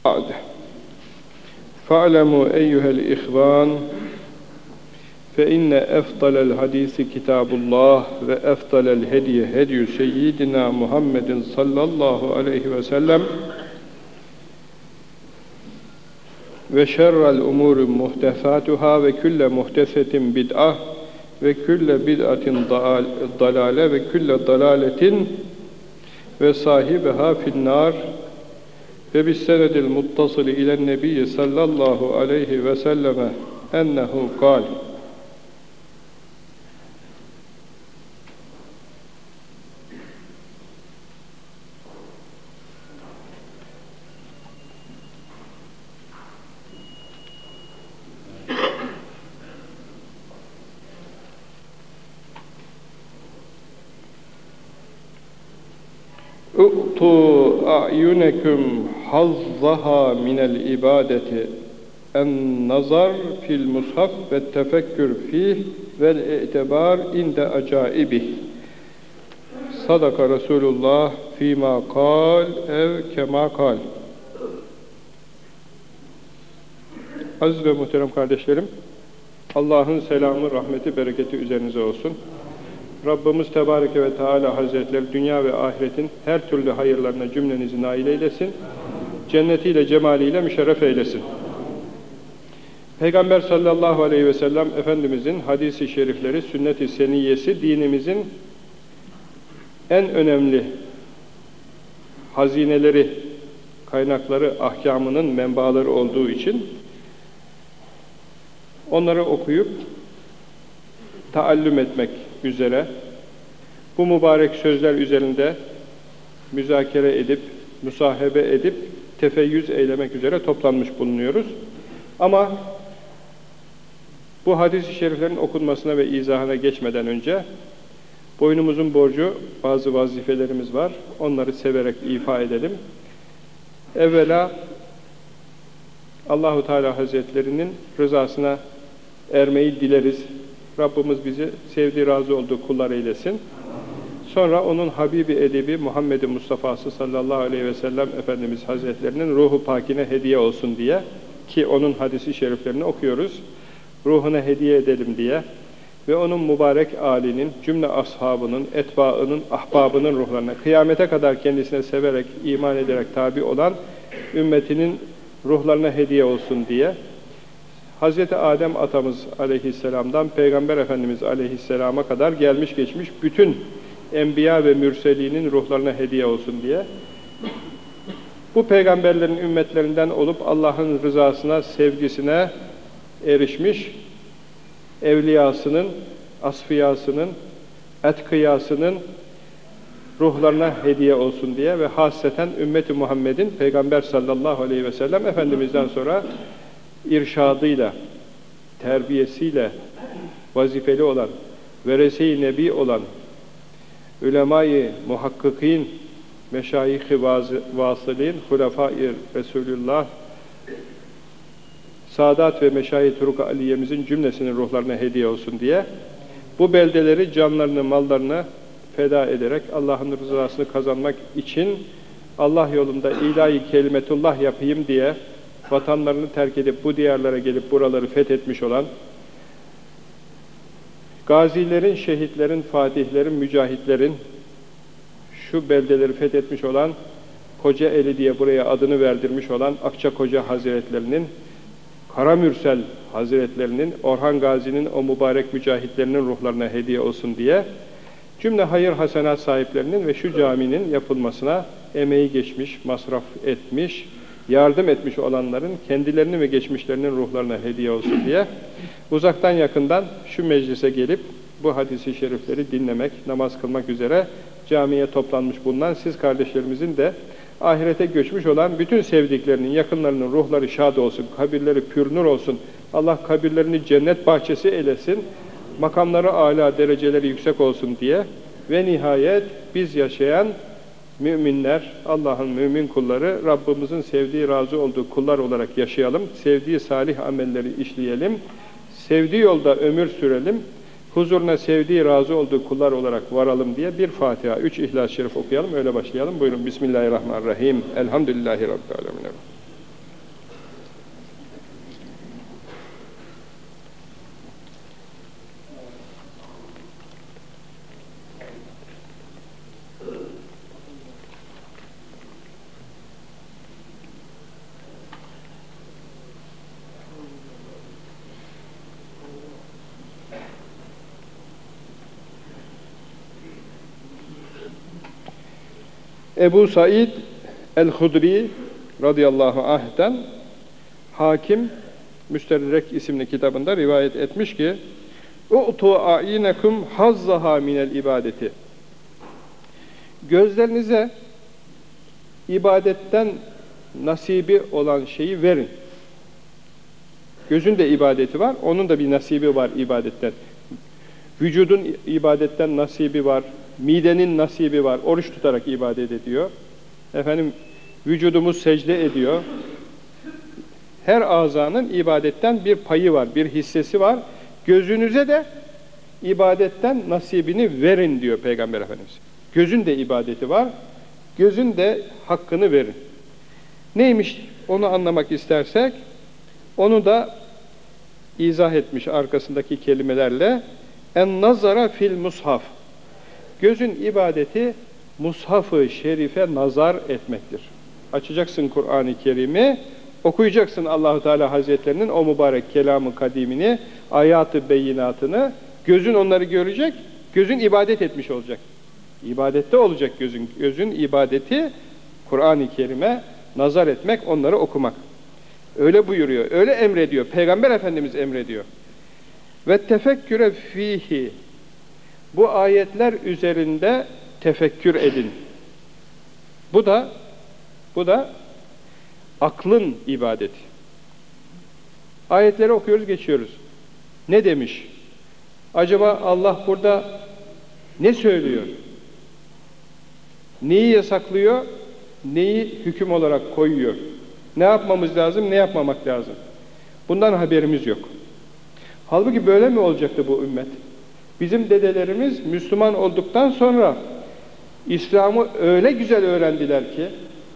بعد فاعلموا أيها الإخوان فإن أفضل الحديث كتاب الله وأفضل الهدي هدي سيدنا محمد صلى الله عليه وسلم وشر الأمور محدثاتها وكل محدثة بدعة وكل بدعة ضلالة وكل ضلالة وصاحبها في النار وبالسند المتصل إلى النبي صلى الله عليه وسلم أنه قال اُؤْتُوا أَعْيُنَكُمْ حَظَّهَا مِنَ الْإِبَادَةِ النَّظَرُ فِي الْمُصْحَفِ وَالتَّفَكُّرُ فِيهِ وَالْاِعْتِبَارُ عِنْدَ أَجَائِبِهِ صَدَقَ رَسُولُ اللّٰهِ فِيمَا قَالَ اَوْ كَمَا قَالَ. Aziz ve muhterem kardeşlerim, Allah'ın selamı, rahmeti, bereketi üzerinize olsun. Rabbimiz Tebareke ve Teala Hazretleri dünya ve ahiretin her türlü hayırlarına cümlenizi nail eylesin. Cennetiyle, cemaliyle müşerref eylesin. Peygamber sallallahu aleyhi ve sellem Efendimizin hadis-i şerifleri, sünnet-i seniyyesi dinimizin en önemli hazineleri, kaynakları, ahkamının menbaları olduğu için onları okuyup taallüm etmek üzere bu mübarek sözler üzerinde müzakere edip, musahebe edip, tefeyyüz eylemek üzere toplanmış bulunuyoruz. Ama bu hadis-i şeriflerin okunmasına ve izahına geçmeden önce boynumuzun borcu bazı vazifelerimiz var. Onları severek ifa edelim. Evvela Allahu Teala Hazretlerinin rızasına ermeyi dileriz. Rabbimiz bizi sevdiği, razı olduğu kullar eylesin. Sonra onun Habibi edebi Muhammed-i Mustafa'sı sallallahu aleyhi ve sellem Efendimiz Hazretlerinin ruhu pakine hediye olsun diye, ki onun hadisi şeriflerini okuyoruz, ruhuna hediye edelim diye ve onun mübarek âlinin, cümle ashabının, etbaının, ahbabının ruhlarına, kıyamete kadar kendisine severek, iman ederek tabi olan ümmetinin ruhlarına hediye olsun diye Hz. Adem atamız aleyhisselamdan Peygamber Efendimiz aleyhisselama kadar gelmiş geçmiş bütün enbiya ve mürselinin ruhlarına hediye olsun diye bu peygamberlerin ümmetlerinden olup Allah'ın rızasına, sevgisine erişmiş evliyasının, asfiyasının, etkıyasının ruhlarına hediye olsun diye ve hasreten ümmeti Muhammed'in Peygamber sallallahu aleyhi ve sellem Efendimiz'den sonra irşadıyla, terbiyesiyle vazifeli olan, verese-i nebi olan, ulema-i muhakkikîn, meşayih-i vasılîn, hulefâ-i Resulullah, Sadat ve Meşayih-i Turuk-ı Aliye'mizin cümlesinin ruhlarına hediye olsun diye bu beldeleri, canlarını, mallarını feda ederek Allah'ın rızasını kazanmak için Allah yolunda ilahi kelimetullah yapayım diye vatanlarını terk edip bu diyarlara gelip buraları fethetmiş olan gazilerin, şehitlerin, fatihlerin, mücahitlerin şu beldeleri fethetmiş olan Kocaeli diye buraya adını verdirmiş olan Akçakoca Hazretlerinin, Karamürsel Hazretlerinin, Orhan Gazi'nin o mübarek mücahitlerinin ruhlarına hediye olsun diye cümle hayır hasenat sahiplerinin ve şu caminin yapılmasına emeği geçmiş, masraf etmiş, yardım etmiş olanların kendilerini ve geçmişlerinin ruhlarına hediye olsun diye uzaktan yakından şu meclise gelip bu hadis-i şerifleri dinlemek, namaz kılmak üzere camiye toplanmış bulunan siz kardeşlerimizin de ahirete göçmüş olan bütün sevdiklerinin, yakınlarının ruhları şad olsun, kabirleri pürnur olsun, Allah kabirlerini cennet bahçesi eylesin, makamları âlâ, dereceleri yüksek olsun diye ve nihayet biz yaşayan müminler, Allah'ın mümin kulları, Rabbimizin sevdiği, razı olduğu kullar olarak yaşayalım, sevdiği salih amelleri işleyelim, sevdiği yolda ömür sürelim, huzuruna sevdiği, razı olduğu kullar olarak varalım diye bir Fatiha, 3 İhlas-ı Şerif okuyalım, öyle başlayalım. Buyurun, Bismillahirrahmanirrahim. Elhamdülillahi Rabbil Alemin. Ebu Said el-Hudri radıyallahu anh'ten Hakim Müstedrek isimli kitabında rivayet etmiş ki "U'tu a'yinekum hazzaha minel ibadeti." Gözlerinize ibadetten nasibi olan şeyi verin. Gözün de ibadeti var, onun da bir nasibi var ibadetten. Vücudun ibadetten nasibi var, midenin nasibi var, oruç tutarak ibadet ediyor. Efendim, vücudumuz secde ediyor. Her azanın ibadetten bir payı var, bir hissesi var. Gözünüze de ibadetten nasibini verin diyor Peygamber Efendimiz. Gözün de ibadeti var, gözün de hakkını verin. Neymiş onu anlamak istersek, onu da izah etmiş arkasındaki kelimelerle. En nazara fil mushaf. Gözün ibadeti mushaf-ı şerife nazar etmektir. Açacaksın Kur'an-ı Kerim'i, okuyacaksın Allahu Teala Hazretlerinin o mübarek kelamı kadimini, ayat-ı beyinatını, gözün onları görecek, gözün ibadet etmiş olacak. İbadette olacak gözün. Gözün ibadeti Kur'an-ı Kerim'e nazar etmek, onları okumak. Öyle buyuruyor, öyle emrediyor. Peygamber Efendimiz emrediyor. Ve tefekküre fihi. Bu ayetler üzerinde tefekkür edin. Bu da aklın ibadeti. Ayetleri okuyoruz, geçiyoruz. Ne demiş? Acaba Allah burada ne söylüyor? Neyi yasaklıyor? Neyi hüküm olarak koyuyor? Ne yapmamız lazım, ne yapmamak lazım? Bundan haberimiz yok. Halbuki böyle mi olacaktı bu ümmet? Bizim dedelerimiz Müslüman olduktan sonra İslam'ı öyle güzel öğrendiler ki,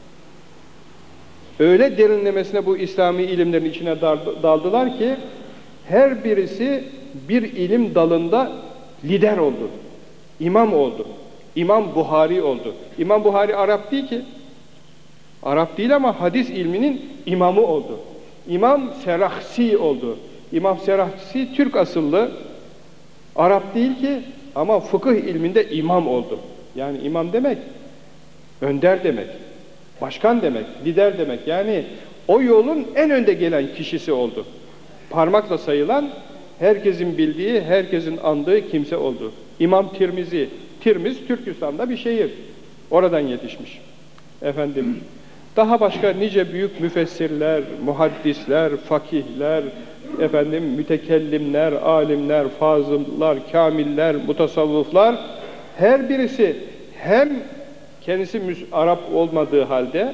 öyle derinlemesine bu İslami ilimlerin içine daldılar ki, her birisi bir ilim dalında lider oldu, imam oldu. İmam Buhari oldu. İmam Buhari Arap değil ki. Arap değil ama hadis ilminin imamı oldu. İmam Serahsi oldu. İmam Serahsi Türk asıllı, Arap değil ki ama fıkıh ilminde imam oldu. Yani imam demek, önder demek, başkan demek, lider demek. Yani o yolun en önde gelen kişisi oldu. Parmakla sayılan, herkesin bildiği, herkesin andığı kimse oldu. İmam Tirmizi. Tirmiz, Türkistan'da bir şehir. Oradan yetişmiş. Efendim, daha başka nice büyük müfessirler, muhaddisler, fakihler, efendim, mütekellimler, alimler, fazıllar, kamiller, mutasavvıflar, her birisi hem kendisi Arap olmadığı halde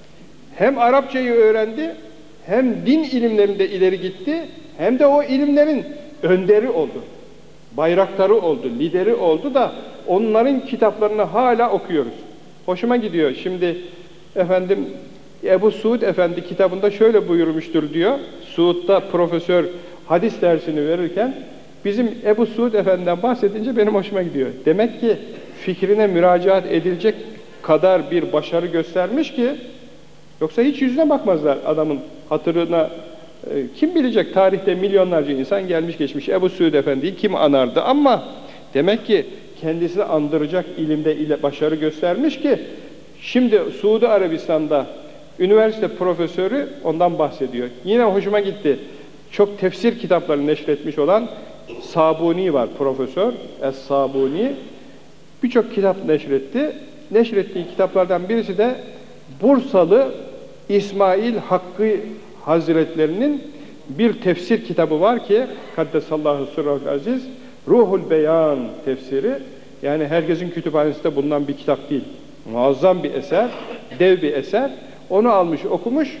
hem Arapçayı öğrendi, hem din ilimlerinde ileri gitti, hem de o ilimlerin önderi oldu. Bayraktarı oldu, lideri oldu da onların kitaplarını hala okuyoruz. Hoşuma gidiyor. Şimdi efendim Ebu Suud Efendi kitabında şöyle buyurmuştur diyor. Suud'da profesör hadis dersini verirken bizim Ebu Suud Efendi'den bahsedince benim hoşuma gidiyor. Demek ki fikrine müracaat edilecek kadar bir başarı göstermiş ki yoksa hiç yüzüne bakmazlar adamın hatırına. Kim bilecek, tarihte milyonlarca insan gelmiş geçmiş, Ebu Suud Efendi'yi kim anardı, ama demek ki kendisini andıracak ilimde başarı göstermiş ki şimdi Suudi Arabistan'da üniversite profesörü ondan bahsediyor. Yine hoşuma gitti. Çok tefsir kitaplarını neşretmiş olan Sabuni var, profesör Es-Sabuni. Birçok kitap neşretti. Neşrettiği kitaplardan birisi de Bursalı İsmail Hakkı Hazretlerinin bir tefsir kitabı var ki Kaddesallahu sırrahul aziz, Ruhul Beyan tefsiri. Yani herkesin kütüphanesinde bulunan bir kitap değil. Muazzam bir eser, dev bir eser. Onu almış, okumuş,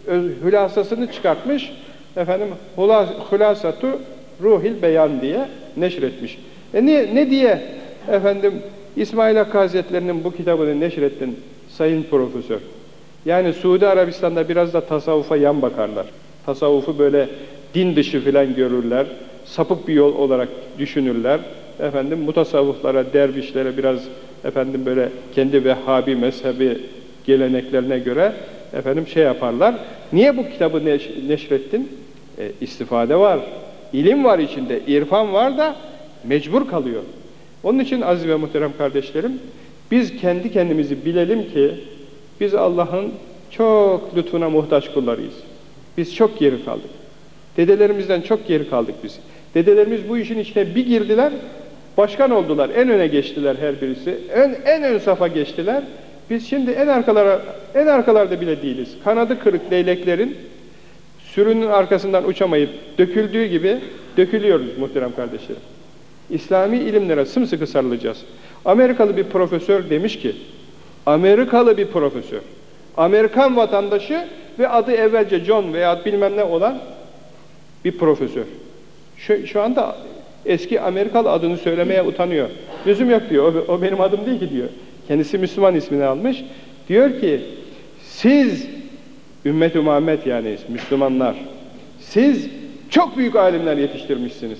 hülasasını çıkartmış. Efendim, Hulasatu Ruhil Beyan diye neşretmiş. Ne diye efendim İsmail Hakkı Hazretlerinin bu kitabını neşrettin sayın profesör? Yani Suudi Arabistan'da biraz da tasavvufa yan bakarlar. Tasavvufu böyle din dışı filan görürler. Sapık bir yol olarak düşünürler. Efendim mutasavvıflara, dervişlere biraz efendim böyle kendi Vehhabi mezhebi geleneklerine göre efendim şey yaparlar. Niye bu kitabı neşrettin? İstifade var. İlim var içinde, irfan var da mecbur kalıyor. Onun için aziz ve muhterem kardeşlerim, Biz kendi kendimizi bilelim ki biz Allah'ın çok lütfuna muhtaç kullarıyız. Biz çok geri kaldık. Dedelerimizden çok geri kaldık biz. Dedelerimiz bu işin içine bir girdiler, başkan oldular, en öne geçtiler her birisi. En ön safa geçtiler. Biz şimdi en arkalarda bile değiliz. Kanadı kırık leyleklerin sürünün arkasından uçamayıp döküldüğü gibi dökülüyoruz muhterem kardeşlerim. İslami ilimlere sımsıkı sarılacağız. Amerikalı bir profesör demiş ki, Amerikalı bir profesör, Amerikan vatandaşı ve adı evvelce John veya bilmem ne olan bir profesör. Şu anda eski Amerikalı adını söylemeye utanıyor. Lüzum yok diyor, o benim adım değil ki diyor. Kendisi Müslüman ismini almış. Diyor ki, siz, ümmet-i Muhammed yani Müslümanlar, siz çok büyük alimler yetiştirmişsiniz.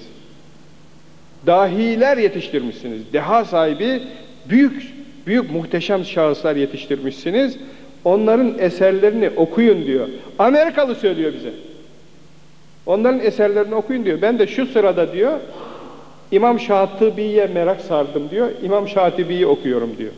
Dahiler yetiştirmişsiniz. Deha sahibi, büyük muhteşem şahıslar yetiştirmişsiniz. Onların eserlerini okuyun diyor. Amerikalı söylüyor bize. Onların eserlerini okuyun diyor. Ben de şu sırada diyor, İmam Şatibi'ye merak sardım diyor. İmam Şatibi'yi okuyorum diyor.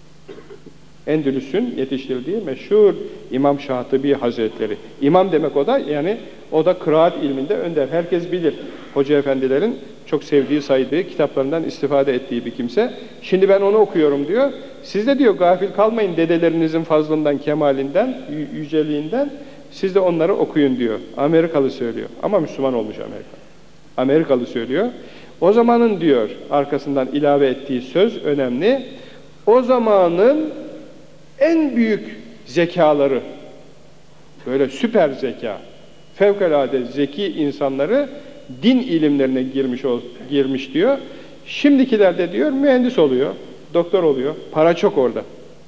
Endülüs'ün yetiştirdiği meşhur İmam Şatibi Hazretleri. İmam demek o da, yani o da kıraat ilminde önder. Herkes bilir. Hoca efendilerin çok sevdiği, saydığı, kitaplarından istifade ettiği bir kimse. Şimdi ben onu okuyorum diyor. Siz de diyor gafil kalmayın dedelerinizin fazlından, kemalinden, yüceliğinden. Siz de onları okuyun diyor. Amerikalı söylüyor. Ama Müslüman olmuş Amerika. Amerikalı söylüyor. O zamanın diyor, arkasından ilave ettiği söz önemli. O zamanın en büyük zekaları, böyle süper zeka, fevkalade zeki insanları din ilimlerine girmiş diyor. Şimdikiler de diyor mühendis oluyor, doktor oluyor. Para çok orada.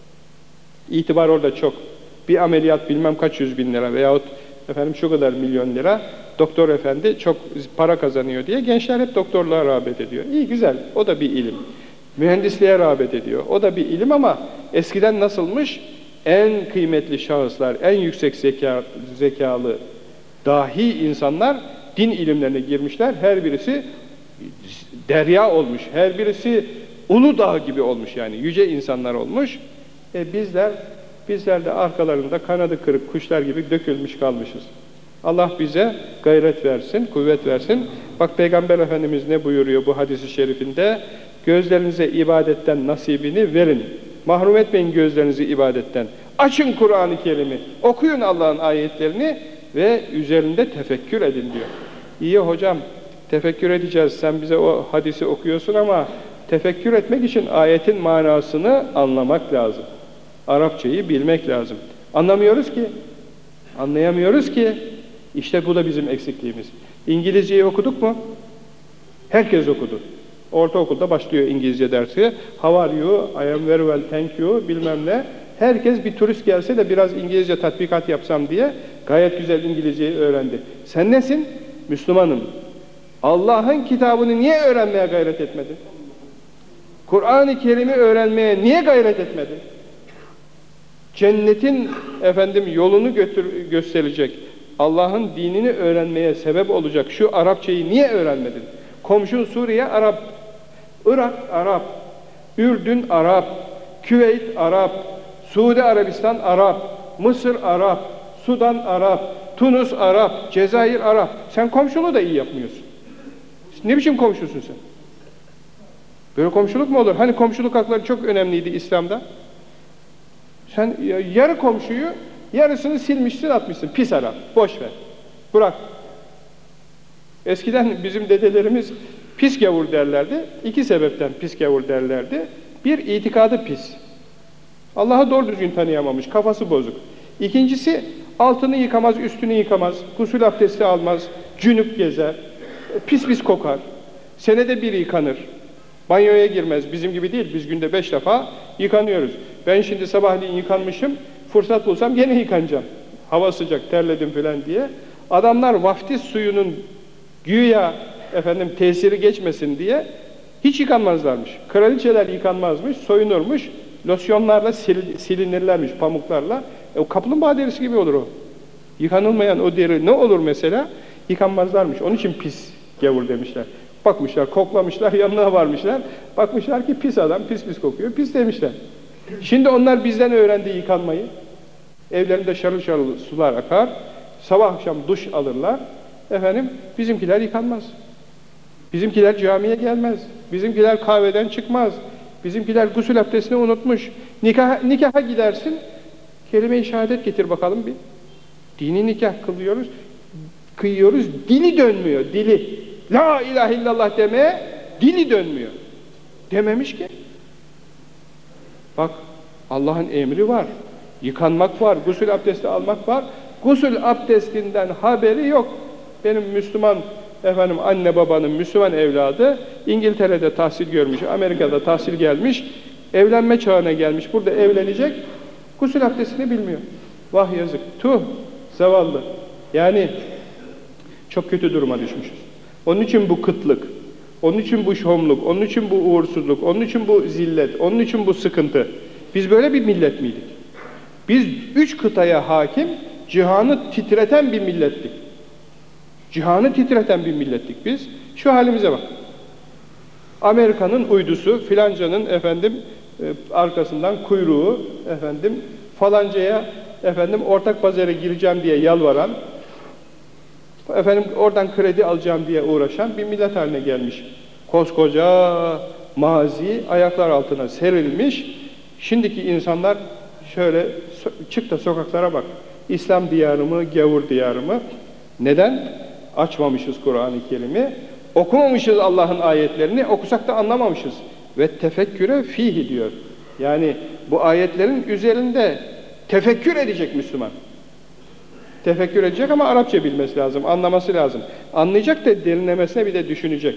İtibar orada çok. Bir ameliyat bilmem kaç 100.000 lira veyahut efendim şu kadar milyon lira, doktor efendi çok para kazanıyor diye gençler hep doktorluğa rağbet ediyor. İyi güzel, o da bir ilim. Mühendisliğe rağbet ediyor. O da bir ilim ama eskiden nasılmış? En kıymetli şahıslar, en yüksek zekalı, dahi insanlar din ilimlerine girmişler. Her birisi derya olmuş. Her birisi Uludağ gibi olmuş yani. Yüce insanlar olmuş. Bizler de arkalarında kanadı kırık kuşlar gibi dökülmüş kalmışız. Allah bize gayret versin, kuvvet versin. Bak Peygamber Efendimiz ne buyuruyor bu hadis-i şerifinde? Gözlerinize ibadetten nasibini verin. Mahrum etmeyin gözlerinizi ibadetten. Açın Kur'an-ı Kerim'i, okuyun Allah'ın ayetlerini ve üzerinde tefekkür edin diyor. İyi hocam, tefekkür edeceğiz. Sen bize o hadisi okuyorsun ama tefekkür etmek için ayetin manasını anlamak lazım. Arapçayı bilmek lazım. Anlamıyoruz ki, anlayamıyoruz ki. İşte bu da bizim eksikliğimiz. İngilizceyi okuduk mu? Herkes okudu. Ortaokulda başlıyor İngilizce dersi. How are you? I am very well, thank you. Bilmem ne. Herkes bir turist gelse de biraz İngilizce tatbikat yapsam diye gayet güzel İngilizceyi öğrendi. Sen nesin? Müslümanım. Allah'ın kitabını niye öğrenmeye gayret etmedin? Kur'an-ı Kerim'i öğrenmeye niye gayret etmedin? Cennetin yolunu gösterecek, Allah'ın dinini öğrenmeye sebep olacak şu Arapçayı niye öğrenmedin? Komşun Suriye Arap, Irak Arap, Ürdün Arap, Küveyt Arap, Suudi Arabistan Arap, Mısır Arap, Sudan Arap, Tunus Arap, Cezayir Arap. Sen komşuluğu da iyi yapmıyorsun. Ne biçim komşusun sen? Böyle komşuluk mu olur? Hani komşuluk hakları çok önemliydi İslam'da. Sen yarı komşuyu, yarısını silmişsin, atmışsın. Pis Arap, boş ver. Bırak. Eskiden bizim dedelerimiz pis gavur derlerdi. İki sebepten pis gavur derlerdi. Bir, itikadı pis. Allah'ı doğru düzgün tanıyamamış, kafası bozuk. İkincisi, altını yıkamaz, üstünü yıkamaz, gusül abdesti almaz, cünüp gezer, pis pis kokar. Senede bir yıkanır. Banyoya girmez. Bizim gibi değil. Biz günde 5 defa yıkanıyoruz. Ben şimdi sabahleyin yıkanmışım. Fırsat bulsam gene yıkanacağım. Hava sıcak, terledim falan diye. Adamlar vaftiz suyunun güya tesiri geçmesin diye hiç yıkanmazlarmış. Kraliçeler yıkanmazmış, soyunurmuş. Losyonlarla silinirlermiş, pamuklarla. O kaplumbağa derisi gibi olur o. Yıkanılmayan o deri ne olur mesela? Yıkanmazlarmış. Onun için pis gavur demişler. Bakmışlar, koklamışlar, yanına varmışlar. Bakmışlar ki pis adam, pis pis kokuyor, pis demişler. Şimdi onlar bizden öğrendi yıkanmayı. Evlerinde şarıl şarıl sular akar. Sabah akşam duş alırlar. Efendim, bizimkiler yıkanmaz. Bizimkiler camiye gelmez. Bizimkiler kahveden çıkmaz. Bizimkiler gusül abdestini unutmuş. Nikaha gidersin. Kelime-i şehadet getir bakalım bir. Dini nikah kıyıyoruz. Dili dönmüyor, dili. La ilahe illallah demeye dili dönmüyor. Dememiş ki. Bak, Allah'ın emri var. Yıkanmak var, gusül abdesti almak var. Gusül abdestinden haberi yok. Benim Müslüman anne babanın Müslüman evladı İngiltere'de tahsil görmüş, Amerika'da tahsil gelmiş, evlenme çağına gelmiş, burada evlenecek, gusül abdestini bilmiyor. Vah yazık, tuh, zavallı. Yani çok kötü duruma düşmüşüz. Onun için bu kıtlık, onun için bu şomluk, onun için bu uğursuzluk, onun için bu zillet, onun için bu sıkıntı. Biz böyle bir millet miydik? Biz 3 kıtaya hakim, cihanı titreten bir millettik. Cihanı titreten bir millettik biz. Şu halimize bak. Amerika'nın uydusu, filancanın arkasından kuyruğu, falancaya ortak pazara gireceğim diye yalvaran, oradan kredi alacağım diye uğraşan bir millet haline gelmiş. Koskoca mazi ayaklar altına serilmiş. Şimdiki insanlar şöyle çık da sokaklara bak. İslam diyarı mı, gavur diyarı mı? Neden? Açmamışız Kur'an-ı Kerim'i, okumamışız Allah'ın ayetlerini, okusak da anlamamışız. Ve tefekküre fihi diyor. Yani bu ayetlerin üzerinde tefekkür edecek Müslüman. Tefekkür edecek ama Arapça bilmesi lazım, anlaması lazım. Anlayacak da derinlemesine bir de düşünecek.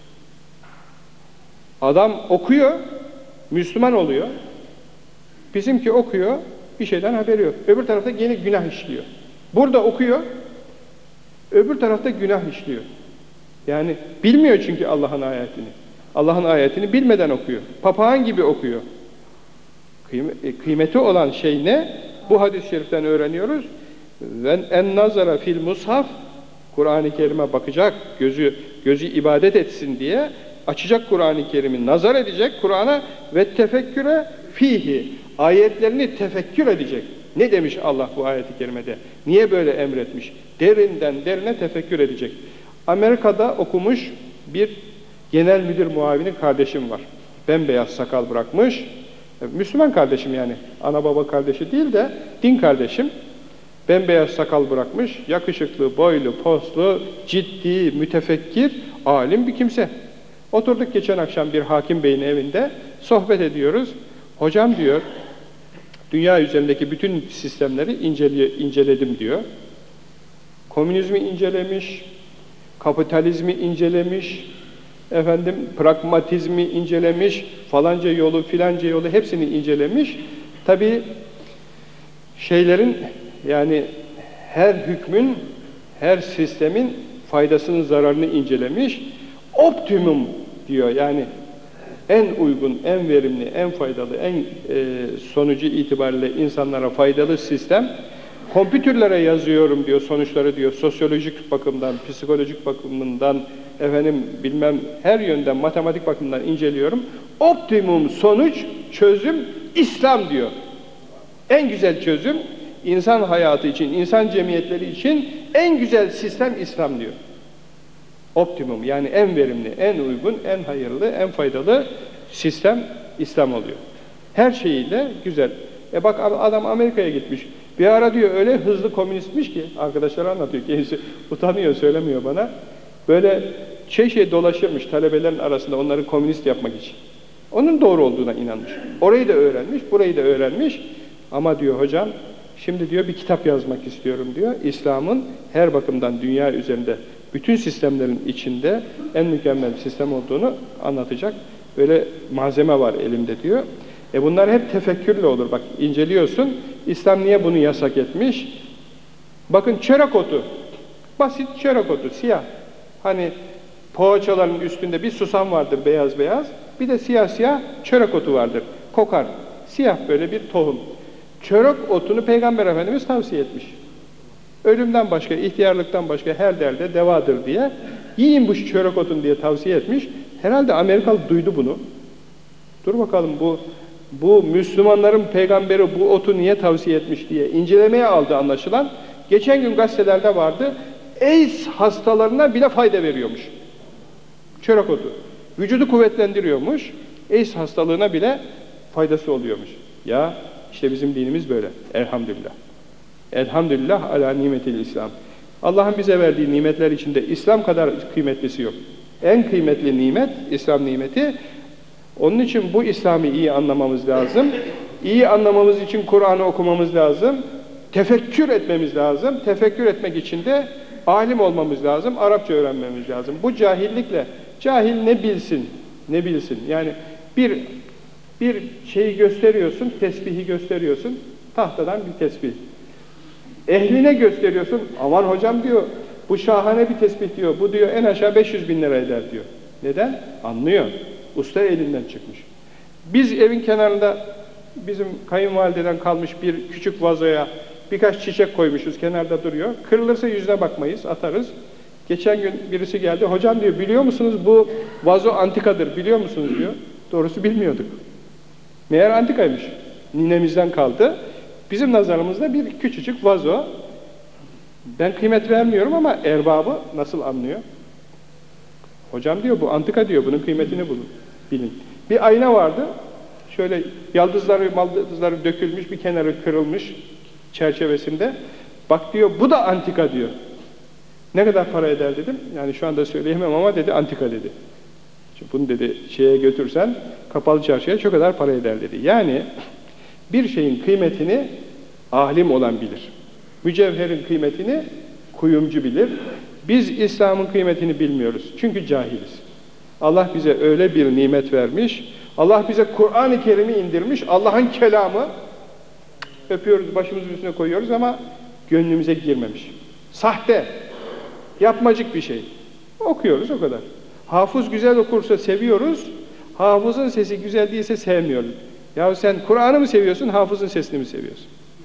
Adam okuyor, Müslüman oluyor. Bizimki okuyor, bir şeyden haberi yok. Öbür tarafta yine günah işliyor. Burada okuyor, öbür tarafta günah işliyor. Yani bilmiyor çünkü Allah'ın ayetini. Allah'ın ayetini bilmeden okuyor. Papağan gibi okuyor. Kıymeti olan şey ne? Bu hadis-i şeriften öğreniyoruz. En nazara fil mushaf, Kur'an-ı Kerim'e bakacak, gözü ibadet etsin diye açacak Kur'an-ı Kerim'i, nazar edecek Kur'an'a ve tefekküre fihi, ayetlerini tefekkür edecek. Ne demiş Allah bu ayet-i kerimede? Niye böyle emretmiş? Derinden derine tefekkür edecek. Amerika'da okumuş bir genel müdür muavini kardeşim var. Bembeyaz sakal bırakmış. Müslüman kardeşim yani. Ana baba kardeşi değil de din kardeşim. Bembeyaz sakal bırakmış. Yakışıklı, boylu, postlu, ciddi, mütefekkir, alim bir kimse. Oturduk geçen akşam bir hakim beyin evinde. Sohbet ediyoruz. Hocam diyor, dünya üzerindeki bütün sistemleri inceledim diyor. Komünizmi incelemiş, kapitalizmi incelemiş, pragmatizmi incelemiş, falanca yolu, filanca yolu hepsini incelemiş. Tabii şeylerin yani her hükmün, her sistemin faydasının zararını incelemiş. Optimum diyor yani en uygun, en verimli, en faydalı, en sonucu itibariyle insanlara faydalı sistem. Kompütürlere yazıyorum diyor sonuçları diyor. Sosyolojik bakımdan, psikolojik bakımından, her yönden matematik bakımından inceliyorum. Optimum sonuç, çözüm İslam diyor. En güzel çözüm insan hayatı için, insan cemiyetleri için en güzel sistem İslam diyor. Optimum yani en verimli, en uygun, en hayırlı, en faydalı sistem İslam oluyor. Her şeyiyle güzel. Bak adam Amerika'ya gitmiş. Bir ara diyor öyle hızlı komünistmiş ki, arkadaşlara anlatıyor, kendisi utanıyor, söylemiyor bana. Böyle dolaşırmış talebelerin arasında onları komünist yapmak için. Onun doğru olduğuna inanmış. Orayı da öğrenmiş, burayı da öğrenmiş. Ama diyor hocam, şimdi diyor bir kitap yazmak istiyorum diyor. İslam'ın her bakımdan dünya üzerinde bütün sistemlerin içinde en mükemmel sistem olduğunu anlatacak. Böyle malzeme var elimde diyor. Bunlar hep tefekkürle olur. Bak inceliyorsun. İslam niye bunu yasak etmiş? Bakın çörek otu. Basit çörek otu, siyah. Hani poğaçaların üstünde bir susam vardır beyaz beyaz. Bir de siyah siyah çörek otu vardır. Kokar. Siyah böyle bir tohum. Çörek otunu Peygamber Efendimiz tavsiye etmiş. Ölümden başka, ihtiyarlıktan başka her derde devadır diye. Yiyin bu çörek otunu diye tavsiye etmiş. Herhalde Amerikalı duydu bunu. Dur bakalım bu bu Müslümanların peygamberi bu otu niye tavsiye etmiş diye incelemeye aldı anlaşılan. Geçen gün gazetelerde vardı, AIDS hastalarına bile fayda veriyormuş. Çörek otu. Vücudu kuvvetlendiriyormuş, AIDS hastalığına bile faydası oluyormuş. Ya işte bizim dinimiz böyle. Elhamdülillah. Elhamdülillah ala nimetil İslam. Allah'ın bize verdiği nimetler içinde İslam kadar kıymetlisi yok. En kıymetli nimet, İslam nimeti. Onun için bu İslam'ı iyi anlamamız lazım. İyi anlamamız için Kur'an'ı okumamız lazım. Tefekkür etmemiz lazım. Tefekkür etmek için de alim olmamız lazım. Arapça öğrenmemiz lazım. Bu cahillikle, cahil ne bilsin, ne bilsin. Yani bir şeyi gösteriyorsun, tesbihi gösteriyorsun, tahtadan bir tesbih. Ehline gösteriyorsun, aman hocam diyor, bu şahane bir tesbih diyor, bu diyor en aşağı 500 bin lira eder diyor. Neden? Anlıyor. Usta elinden çıkmış. Biz evin kenarında bizim kayınvalideden kalmış bir küçük vazoya birkaç çiçek koymuşuz, kenarda duruyor. Kırılırsa yüzüne bakmayız, atarız. Geçen gün birisi geldi, hocam diyor, biliyor musunuz bu vazo antikadır, biliyor musunuz diyor. Doğrusu bilmiyorduk. Meğer antikaymış. Ninemizden kaldı. Bizim nazarımızda bir küçücük vazo. Ben kıymet vermiyorum ama erbabı nasıl anlıyor? Hocam diyor, bu antika diyor, bunun kıymetini bilin. Bir ayna vardı, şöyle yaldızları dökülmüş, bir kenarı kırılmış çerçevesinde. Bak diyor, bu da antika diyor. Ne kadar para eder dedim. Yani şu anda söyleyemem ama dedi, antika dedi. Şimdi bunu dedi, şeye götürsen, kapalı çarşıya çok kadar para eder dedi. Yani bir şeyin kıymetini alim olan bilir. Mücevherin kıymetini kuyumcu bilir. Biz İslam'ın kıymetini bilmiyoruz. Çünkü cahiliz. Allah bize öyle bir nimet vermiş. Allah bize Kur'an-ı Kerim'i indirmiş. Allah'ın kelamı öpüyoruz, başımızın üstüne koyuyoruz ama gönlümüze girmemiş. Sahte, yapmacık bir şey. Okuyoruz o kadar. Hafız güzel okursa seviyoruz. Hafızın sesi güzel değilse sevmiyoruz. Ya sen Kur'an'ı mı seviyorsun, hafızın sesini mi seviyorsun?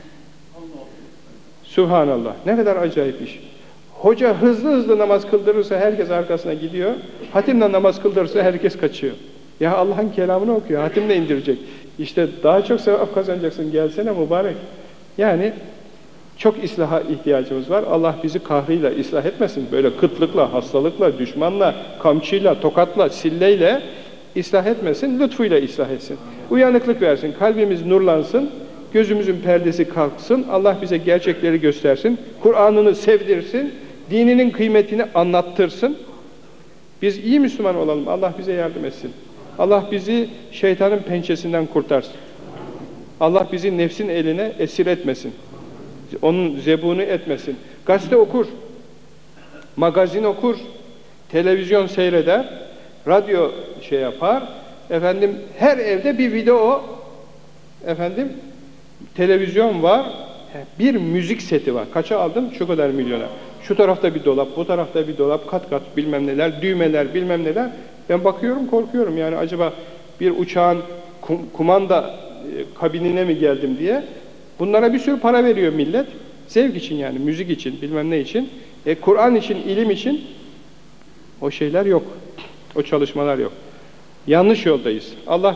Subhanallah. Ne kadar acayip iş. Hoca hızlı hızlı namaz kıldırırsa herkes arkasına gidiyor. Hatimle namaz kıldırırsa herkes kaçıyor. Ya Allah'ın kelamını okuyor. Hatimle indirecek. İşte daha çok sevap kazanacaksın. Gelsene mübarek. Yani çok islaha ihtiyacımız var. Allah bizi kahrıyla ıslah etmesin. Böyle kıtlıkla, hastalıkla, düşmanla, kamçıyla, tokatla, silleyle ıslah etmesin. Lütfuyla ıslah etsin. Uyanıklık versin. Kalbimiz nurlansın. Gözümüzün perdesi kalksın. Allah bize gerçekleri göstersin. Kur'an'ını sevdirsin. Dininin kıymetini anlattırsın. Biz iyi Müslüman olalım. Allah bize yardım etsin. Allah bizi şeytanın pençesinden kurtarsın. Allah bizi nefsin eline esir etmesin. Onun zebunu etmesin. Gazete okur. Magazin okur. Televizyon seyreder. Radyo şey yapar. Efendim her evde bir video, efendim televizyon var. Bir müzik seti var. Kaça aldım? Şu kadar milyona. Şu tarafta bir dolap, bu tarafta bir dolap, kat kat bilmem neler, düğmeler, bilmem neler. Ben bakıyorum, korkuyorum. Yani acaba bir uçağın kumanda kabinine mi geldim diye. Bunlara bir sürü para veriyor millet. Zevk için yani, müzik için, bilmem ne için. Kur'an için, ilim için o şeyler yok. O çalışmalar yok. Yanlış yoldayız. Allah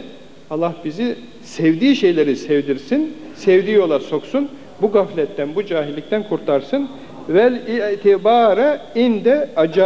bizi sevdiği şeyleri sevdirsin, sevdiği yola soksun, bu gafletten, bu cahillikten kurtarsın. Vel itibare inde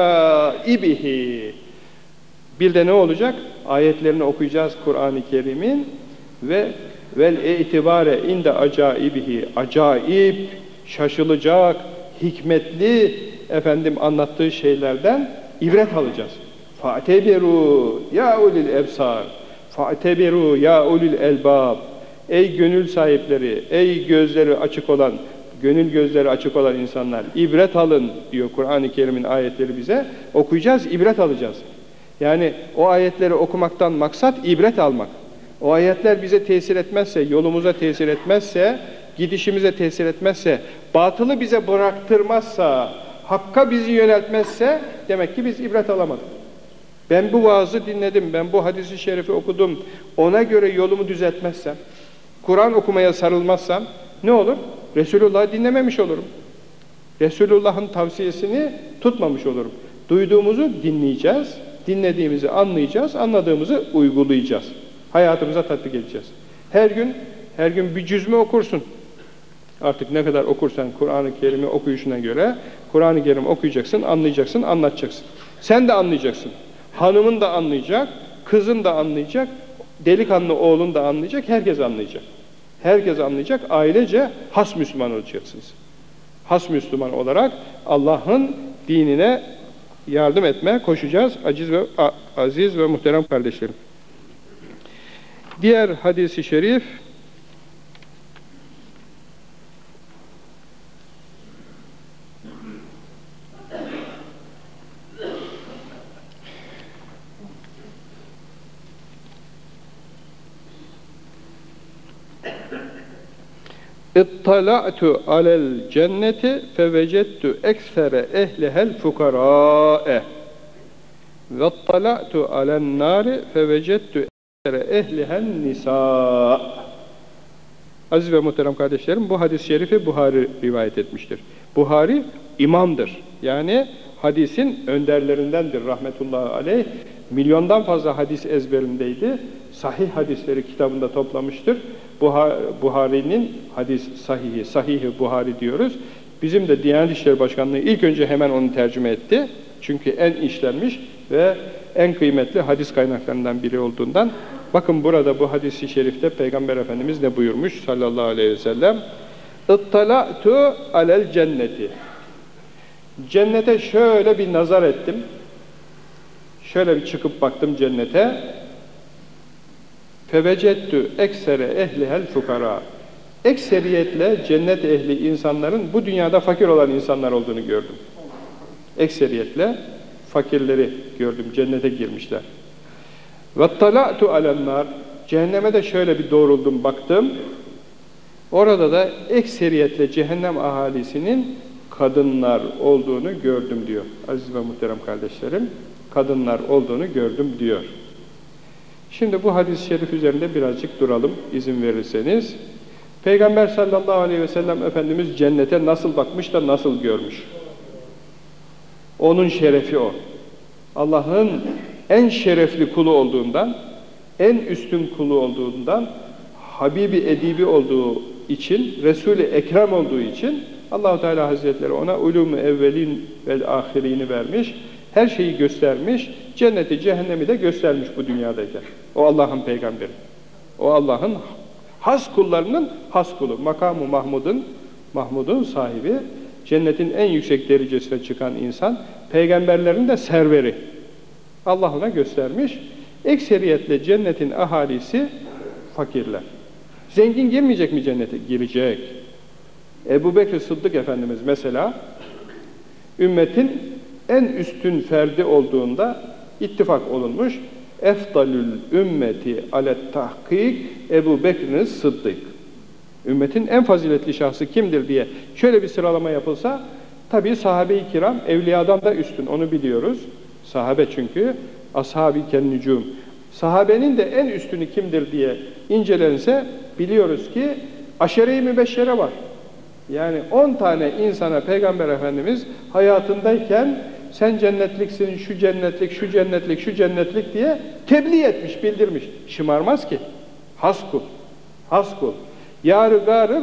acaibihi. Bir de ne olacak? Ayetlerini okuyacağız Kur'an-ı Kerim'in ve vel itibare inde acaibihi. Acayip, şaşılacak, hikmetli efendim anlattığı şeylerden ibret alacağız. Fa'tebiru ya ulil ebsar. Fa'tebiru ya ulil elbab. Ey gönül sahipleri, ey gözleri açık olan, gönül gözleri açık olan insanlar, ibret alın diyor Kur'an-ı Kerim'in ayetleri bize. Okuyacağız, ibret alacağız. Yani o ayetleri okumaktan maksat ibret almak. O ayetler bize tesir etmezse, yolumuza tesir etmezse, gidişimize tesir etmezse, batılı bize bıraktırmazsa, hakka bizi yöneltmezse, demek ki biz ibret alamadık. Ben bu vaazı dinledim, ben bu hadisi şerifi okudum, ona göre yolumu düzeltmezsem, Kur'an okumaya sarılmazsam ne olur? Resulullah'ı dinlememiş olurum. Resulullah'ın tavsiyesini tutmamış olurum. Duyduğumuzu dinleyeceğiz, dinlediğimizi anlayacağız, anladığımızı uygulayacağız. Hayatımıza tatbik edeceğiz. Her gün bir cüz mü okursun? Artık ne kadar okursan Kur'an-ı Kerim'i okuyuşuna göre Kur'an-ı Kerim okuyacaksın, anlayacaksın, anlatacaksın. Sen de anlayacaksın. Hanımın da anlayacak, kızın da anlayacak, delikanlı oğlun da anlayacak, herkes anlayacak. Herkes anlayacak, ailece has Müslüman olacaksınız. Has Müslüman olarak Allah'ın dinine yardım etmeye koşacağız aziz ve muhterem kardeşlerim. Diğer hadis-i şerif İttala'tu alel cenneti fevecettu eksere ehlihel fukara'e ve ittala'tu alen nari fevecettu eksere ehlihen nisa. Aziz ve muhterem kardeşlerim, bu hadis-i şerifi Buhari rivayet etmiştir. Buhari imamdır. Yani hadisin önderlerindendir rahmetullahi aleyh. Milyondan fazla hadis ezberindeydi. Sahih hadisleri kitabında toplamıştır. Buhari'nin hadis sahihi, Sahih-i Buhari diyoruz. Bizim de Diyanet İşleri Başkanlığı ilk önce hemen onu tercüme etti. Çünkü en işlenmiş ve en kıymetli hadis kaynaklarından biri olduğundan. Bakın burada bu hadis-i şerifte Peygamber Efendimiz ne buyurmuş sallallahu aleyhi ve sellem? İttala'tu alel cenneti. Cennete şöyle bir nazar ettim. Şöyle bir çıkıp baktım cennete. Fevecettü eksere ehlihel fukara. Ekseriyetle cennet ehli insanların bu dünyada fakir olan insanlar olduğunu gördüm. Ekseriyetle fakirleri gördüm. Cennete girmişler. Vettala'tu alennar. Cehenneme de şöyle bir doğruldum baktım. Orada da ekseriyetle cehennem ahalisinin kadınlar olduğunu gördüm diyor. Aziz ve muhterem kardeşlerim, kadınlar olduğunu gördüm diyor. Şimdi bu hadis-i şerif üzerinde birazcık duralım izin verirseniz. Peygamber sallallahu aleyhi ve sellem Efendimiz cennete nasıl bakmış da nasıl görmüş? Onun şerefi o. Allah'ın en şerefli kulu olduğundan, en üstün kulu olduğundan, Habibi Edibi olduğu için, Resul-i Ekrem olduğu için Allah-u Teala Hazretleri ona ulûm-u evvelin vel ahirini vermiş, her şeyi göstermiş, cenneti, cehennemi de göstermiş bu dünyadayken. O Allah'ın peygamberi. O Allah'ın has kullarının has kulu. Makam-ı Mahmud'un sahibi, cennetin en yüksek derecesine çıkan insan, peygamberlerin de serveri. Allah ona göstermiş. Ekseriyetle cennetin ahalisi fakirler. Zengin girmeyecek mi cennete? Girecek. Ebu Bekir Sıddık Efendimiz mesela ümmetin en üstün ferdi olduğunda ittifak olunmuş. Efdalül ümmeti alet tahkik Ebu Bekir'in Sıddık. Ümmetin en faziletli şahsı kimdir diye şöyle bir sıralama yapılsa, tabii sahabe-i kiram evliyadan da üstün, onu biliyoruz. Sahabe çünkü ashab-ı kennücûm. Sahabenin de en üstünü kimdir diye incelense biliyoruz ki aşere-i mübeşşere var. Yani 10 tane insana Peygamber Efendimiz hayatındayken sen cennetliksin, şu cennetlik, şu cennetlik, şu cennetlik diye tebliğ etmiş, bildirmiş. Şımarmaz ki. Has kul. Has kul. Yar-ı gâr-ı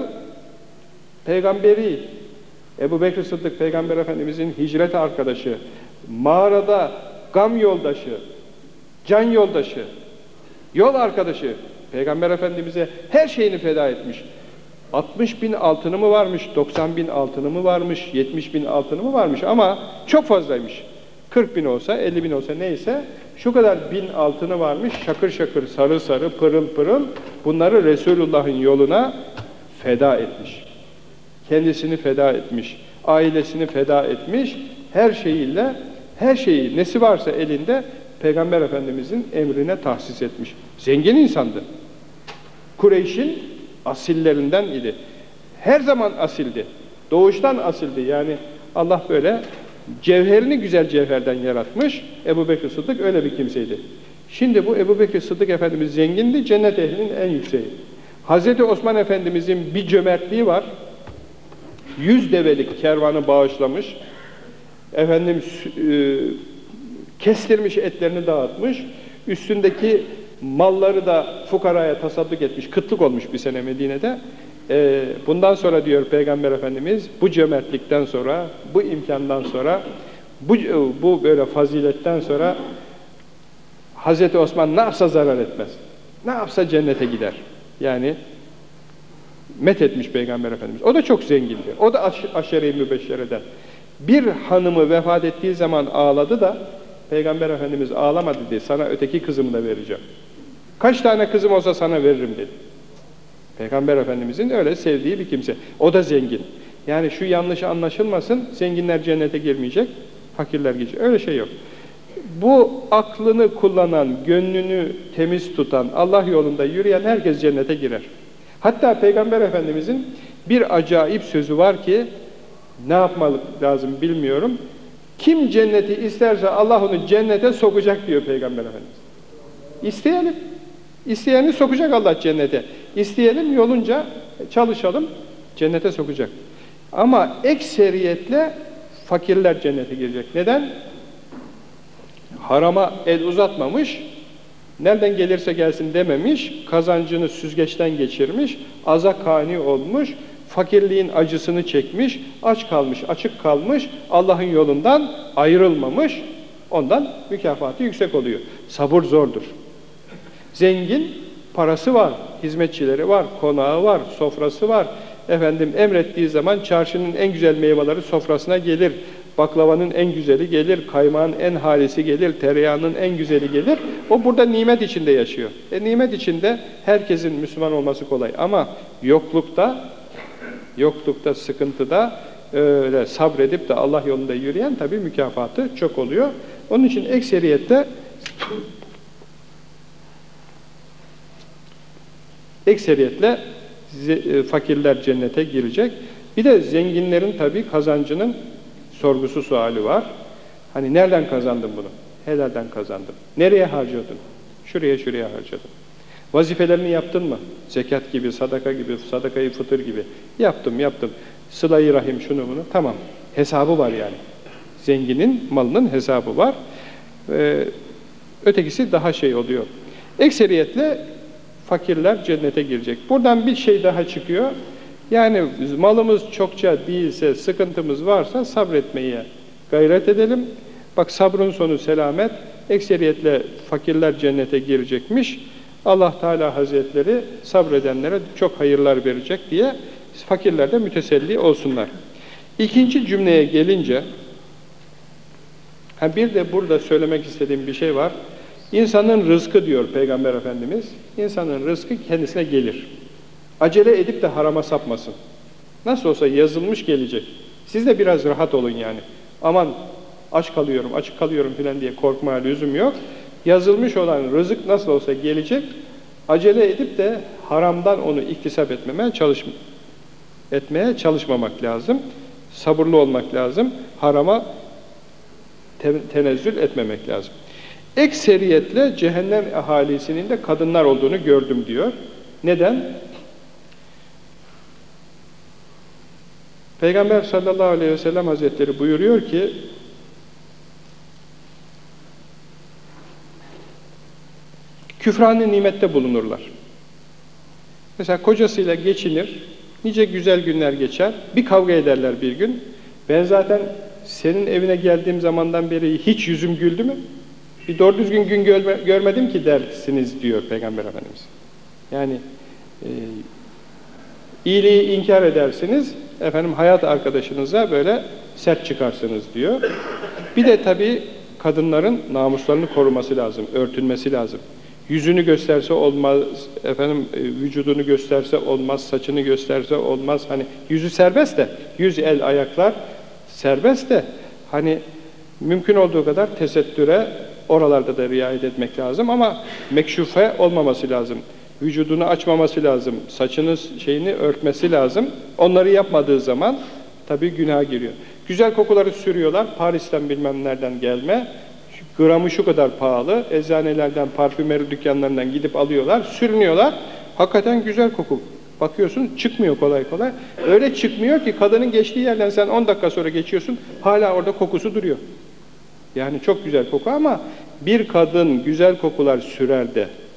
peygamberi, Ebu Bekir Sıddık Peygamber Efendimizin hicret arkadaşı, mağarada gam yoldaşı, can yoldaşı, yol arkadaşı, Peygamber Efendimiz'e her şeyini feda etmiş. 60 bin altını mı varmış, 90 bin altını mı varmış, 70 bin altını mı varmış ama çok fazlaymış. 40 bin olsa, 50 bin olsa neyse şu kadar bin altını varmış, şakır şakır, sarı sarı, pırıl pırıl bunları Resulullah'ın yoluna feda etmiş. Kendisini feda etmiş, ailesini feda etmiş, her şeyiyle, her şeyi nesi varsa elinde Peygamber Efendimizin emrine tahsis etmiş. Zengin insandı. Kureyş'in asillerinden idi. Her zaman asildi. Doğuştan asildi. Yani Allah böyle cevherini güzel cevherden yaratmış. Ebu Bekir Sıddık öyle bir kimseydi. Şimdi bu Ebu Bekir Sıddık Efendimiz zengindi. Cennet ehlinin en yükseği. Hazreti Osman Efendimizin bir cömertliği var. 100 develik kervanı bağışlamış. Efendim kestirmiş, etlerini dağıtmış. Üstündeki malları da fukaraya tasadduk etmiş, kıtlık olmuş bir sene Medine'de. Bundan sonra diyor Peygamber Efendimiz, bu cömertlikten sonra, bu imkandan sonra, bu böyle faziletten sonra Hazreti Osman ne yapsa zarar etmez. Ne yapsa cennete gider. Yani methetmiş Peygamber Efendimiz. O da çok zengindi. O da aşere-i mübeşşereden. Bir hanımı vefat ettiği zaman ağladı da Peygamber Efendimiz ağlama dedi. Sana öteki kızımı da vereceğim. Kaç tane kızım olsa sana veririm dedi. Peygamber Efendimizin öyle sevdiği bir kimse. O da zengin. Yani şu yanlış anlaşılmasın, zenginler cennete girmeyecek, fakirler girecek. Öyle şey yok. Bu aklını kullanan, gönlünü temiz tutan, Allah yolunda yürüyen herkes cennete girer. Hatta Peygamber Efendimizin bir acayip sözü var ki, ne yapmalı lazım bilmiyorum. Kim cenneti isterse Allah onu cennete sokacak diyor Peygamber Efendimiz. İsteyelim. İsteyeni sokacak Allah cennete. İsteyelim, yolunca çalışalım, cennete sokacak. Ama ekseriyetle fakirler cennete girecek. Neden? Harama el uzatmamış, nereden gelirse gelsin dememiş, kazancını süzgeçten geçirmiş, aza kani olmuş, fakirliğin acısını çekmiş, aç kalmış, açık kalmış, Allah'ın yolundan ayrılmamış, ondan mükafatı yüksek oluyor. Sabır zordur. Zengin, parası var, hizmetçileri var, konağı var, sofrası var. Efendim emrettiği zaman çarşının en güzel meyveleri sofrasına gelir. Baklavanın en güzeli gelir, kaymağın en halisi gelir, tereyağının en güzeli gelir. O burada nimet içinde yaşıyor. Nimet içinde herkesin Müslüman olması kolay. Ama yoklukta, sıkıntıda öyle sabredip de Allah yolunda yürüyen tabii mükafatı çok oluyor. Onun için ekseriyetle fakirler cennete girecek. Bir de zenginlerin tabii kazancının sorgusu suali var. Hani nereden kazandın bunu? Helalden kazandım. Nereye harcadın? Şuraya harcadım. Vazifelerini yaptın mı? Zekat gibi, sadaka gibi, sadakayı fıtır gibi. Yaptım. Sıla-i rahim şunu bunu. Tamam. Hesabı var yani. Zenginin malının hesabı var. Ötekisi daha şey oluyor. Ekseriyetle fakirler cennete girecek. Buradan bir şey daha çıkıyor. Yani malımız çokça değilse, sıkıntımız varsa sabretmeye gayret edelim. Bak sabrın sonu selamet. Ekseriyetle fakirler cennete girecekmiş. Allah Teala Hazretleri sabredenlere çok hayırlar verecek diye fakirler de müteselli olsunlar. İkinci cümleye gelince, bir de burada söylemek istediğim bir şey var. İnsanın rızkı diyor Peygamber Efendimiz, insanın rızkı kendisine gelir. Acele edip de harama sapmasın. Nasıl olsa yazılmış gelecek. Siz de biraz rahat olun yani. Aman aç kalıyorum filan diye korkmaya lüzum yok. Yazılmış olan rızık nasıl olsa gelecek. Acele edip de haramdan onu iktisap etmeye çalışmamak lazım. Sabırlı olmak lazım. Harama tenezzül etmemek lazım. Ekseriyetle cehennem ahalisinin de kadınlar olduğunu gördüm diyor. Neden? Peygamber sallallahu aleyhi ve sellem Hazretleri buyuruyor ki, küfran-ı nimette bulunurlar. Mesela kocasıyla geçinir, nice güzel günler geçer, bir kavga ederler bir gün. Ben zaten senin evine geldiğim zamandan beri hiç yüzüm güldü mü? Bir doğru düzgün gün görmedim ki dersiniz diyor Peygamber Efendimiz. Yani iyiliği inkar edersiniz, hayat arkadaşınıza böyle sert çıkarsınız diyor. Bir de tabii kadınların namuslarını koruması lazım, örtünmesi lazım. Yüzünü gösterse olmaz, vücudunu gösterse olmaz, saçını gösterse olmaz. Hani yüzü serbest de, yüz, el, ayaklar serbest de, hani mümkün olduğu kadar tesettüre oralarda da riayet etmek lazım ama mekşufe olmaması lazım. Vücudunu açmaması lazım, saçını örtmesi lazım. Onları yapmadığı zaman tabii günaha giriyor. Güzel kokuları sürüyorlar, Paris'ten bilmem nereden gelme. Gramı şu kadar pahalı, eczanelerden, parfümeri dükkanlarından gidip alıyorlar, sürünüyorlar. Hakikaten güzel koku. Bakıyorsun çıkmıyor kolay kolay. Öyle çıkmıyor ki kadının geçtiği yerden sen 10 dakika sonra geçiyorsun, hala orada kokusu duruyor. Yani çok güzel koku ama bir kadın güzel kokular sürer de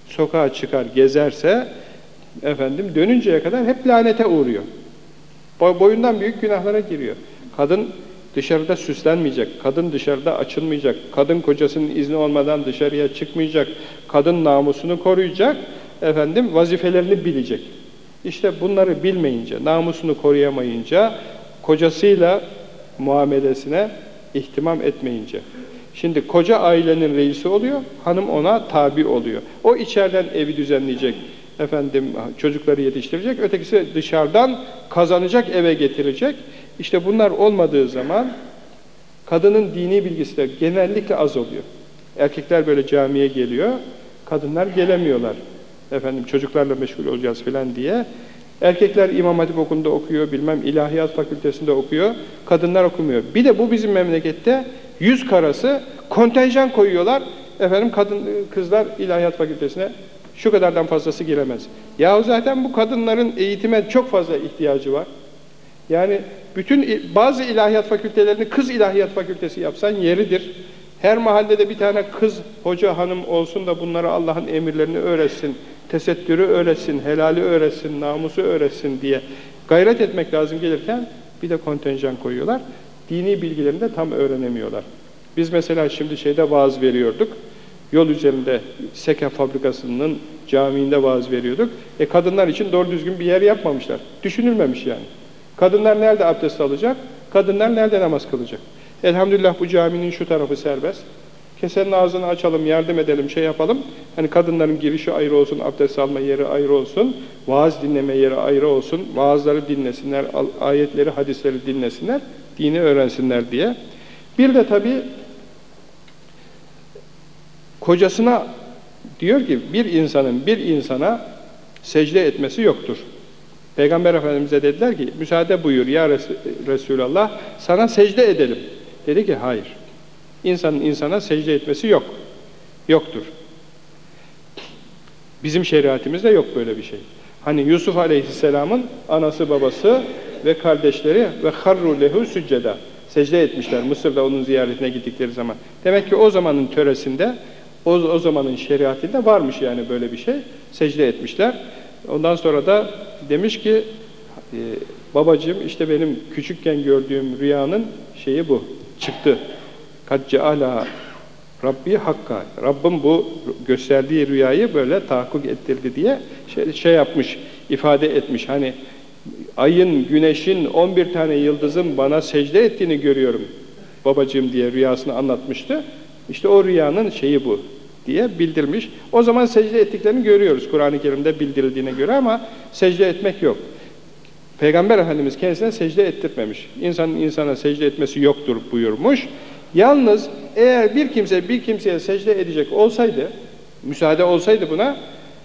sokağa çıkar, gezerse efendim dönünceye kadar hep lanete uğruyor. Boyundan büyük günahlara giriyor. Kadın dışarıda süslenmeyecek, kadın dışarıda açılmayacak, kadın kocasının izni olmadan dışarıya çıkmayacak, kadın namusunu koruyacak, efendim vazifelerini bilecek. İşte bunları bilmeyince, namusunu koruyamayınca, kocasıyla muamelesine ihtimam etmeyince. Şimdi koca ailenin reisi oluyor, hanım ona tabi oluyor. O içeriden evi düzenleyecek, efendim çocukları yetiştirecek, ötekisi dışarıdan kazanacak, eve getirecek. İşte bunlar olmadığı zaman kadının dini bilgisi de genellikle az oluyor. Erkekler böyle camiye geliyor, kadınlar gelemiyorlar. Efendim çocuklarla meşgul olacağız filan diye. Erkekler İmam Hatip Okulu'nda okuyor, bilmem İlahiyat Fakültesi'nde okuyor, kadınlar okumuyor. Bir de bu bizim memlekette 100 karası kontenjan koyuyorlar. Efendim kızlar İlahiyat Fakültesi'ne şu kadardan fazlası giremez. Yahu zaten bu kadınların eğitime çok fazla ihtiyacı var. Yani bazı ilahiyat fakültelerini kız ilahiyat fakültesi yapsan yeridir. Her mahallede bir tane kız hoca hanım olsun da bunlara Allah'ın emirlerini öğretsin, tesettürü öğretsin, helali öğretsin, namusu öğretsin diye gayret etmek lazım gelirken bir de kontenjan koyuyorlar. Dini bilgilerini de tam öğrenemiyorlar. Biz mesela şimdi vaaz veriyorduk. Yol üzerinde seke fabrikasının camiinde vaaz veriyorduk. Kadınlar için doğru düzgün bir yer yapmamışlar. Düşünülmemiş yani. Kadınlar nerede abdest alacak? Kadınlar nerede namaz kılacak? Elhamdülillah bu caminin şu tarafı serbest. Kesenin ağzını açalım, yardım edelim, şey yapalım. Hani kadınların girişi ayrı olsun, abdest alma yeri ayrı olsun, vaaz dinleme yeri ayrı olsun, vaazları dinlesinler, ayetleri, hadisleri dinlesinler, dini öğrensinler diye. Bir de tabii kocasına diyor ki bir insanın bir insana secde etmesi yoktur. Peygamber Efendimiz'e dediler ki müsaade buyur ya Resulallah sana secde edelim. Dedi ki hayır. İnsanın insana secde etmesi yok. Yoktur. Bizim şeriatimizde yok böyle bir şey. Hani Yusuf Aleyhisselam'ın anası babası ve kardeşleri ve harru lehu sücceda secde etmişler Mısır'da onun ziyaretine gittikleri zaman. Demek ki o zamanın töresinde o zamanın şeriatinde varmış yani böyle bir şey. Secde etmişler. Ondan sonra da demiş ki babacığım işte benim küçükken gördüğüm rüyanın şeyi bu. Çıktı. Kad ceala Rabbi hakka. Rabbim bu gösterdiği rüyayı böyle tahakkuk ettirdi diye şey yapmış, ifade etmiş. Hani ayın, güneşin, 11 tane yıldızın bana secde ettiğini görüyorum babacığım diye rüyasını anlatmıştı. İşte o rüyanın şeyi bu diye bildirmiş. O zaman secde ettiklerini görüyoruz Kur'an-ı Kerim'de bildirildiğine göre ama secde etmek yok. Peygamber Efendimiz kendisine secde ettirmemiş. İnsanın insana secde etmesi yoktur buyurmuş. Yalnız eğer bir kimse bir kimseye secde edecek olsaydı, müsaade olsaydı buna,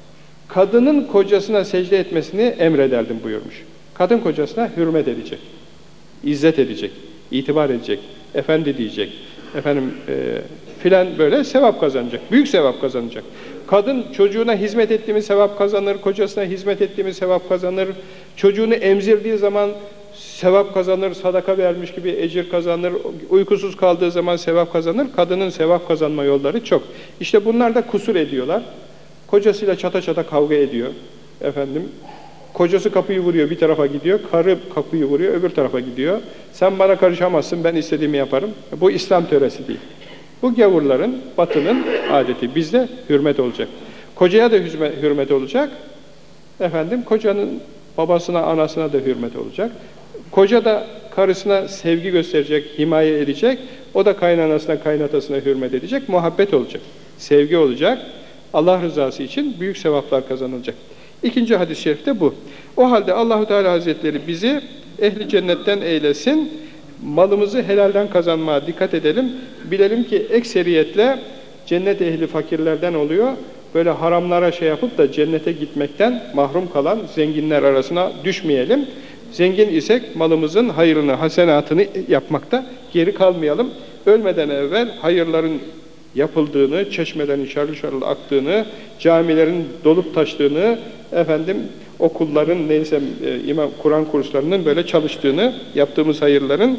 kadının kocasına secde etmesini emrederdim buyurmuş. Kadın kocasına hürmet edecek, izzet edecek, itibar edecek, efendi diyecek, efendim filan böyle sevap kazanacak, büyük sevap kazanacak. Kadın çocuğuna hizmet ettiğimiz sevap kazanır, kocasına hizmet ettiğimiz sevap kazanır, çocuğunu emzirdiği zaman sevap kazanır, sadaka vermiş gibi ecir kazanır, uykusuz kaldığı zaman sevap kazanır. Kadının sevap kazanma yolları çok. İşte bunlar da kusur ediyorlar. Kocasıyla çata çata kavga ediyor. Efendim, kocası kapıyı vuruyor, bir tarafa gidiyor, karı kapıyı vuruyor, öbür tarafa gidiyor. Sen bana karışamazsın, ben istediğimi yaparım. Bu İslam töresi değil. Bu gavurların, batının adeti. Bizde hürmet olacak. Kocaya da hürmet olacak. Efendim, kocanın babasına, anasına da hürmet olacak. Koca da karısına sevgi gösterecek, himaye edecek. O da kaynanasına, kaynatasına hürmet edecek. Muhabbet olacak. Sevgi olacak. Allah rızası için büyük sevaplar kazanılacak. İkinci hadis-i şerif de bu. O halde Allahu Teala Hazretleri bizi ehli cennetten eylesin. Malımızı helalden kazanmaya dikkat edelim. Bilelim ki ekseriyetle cennet ehli fakirlerden oluyor. Böyle haramlara şey yapıp da cennete gitmekten mahrum kalan zenginler arasına düşmeyelim. Zengin isek malımızın hayrını, hasenatını yapmakta geri kalmayalım. Ölmeden evvel hayırların yapıldığını, çeşmelerin şarıl şarıl aktığını, camilerin dolup taştığını, efendim okulların neyse imam Kur'an kurslarının böyle çalıştığını, yaptığımız hayırların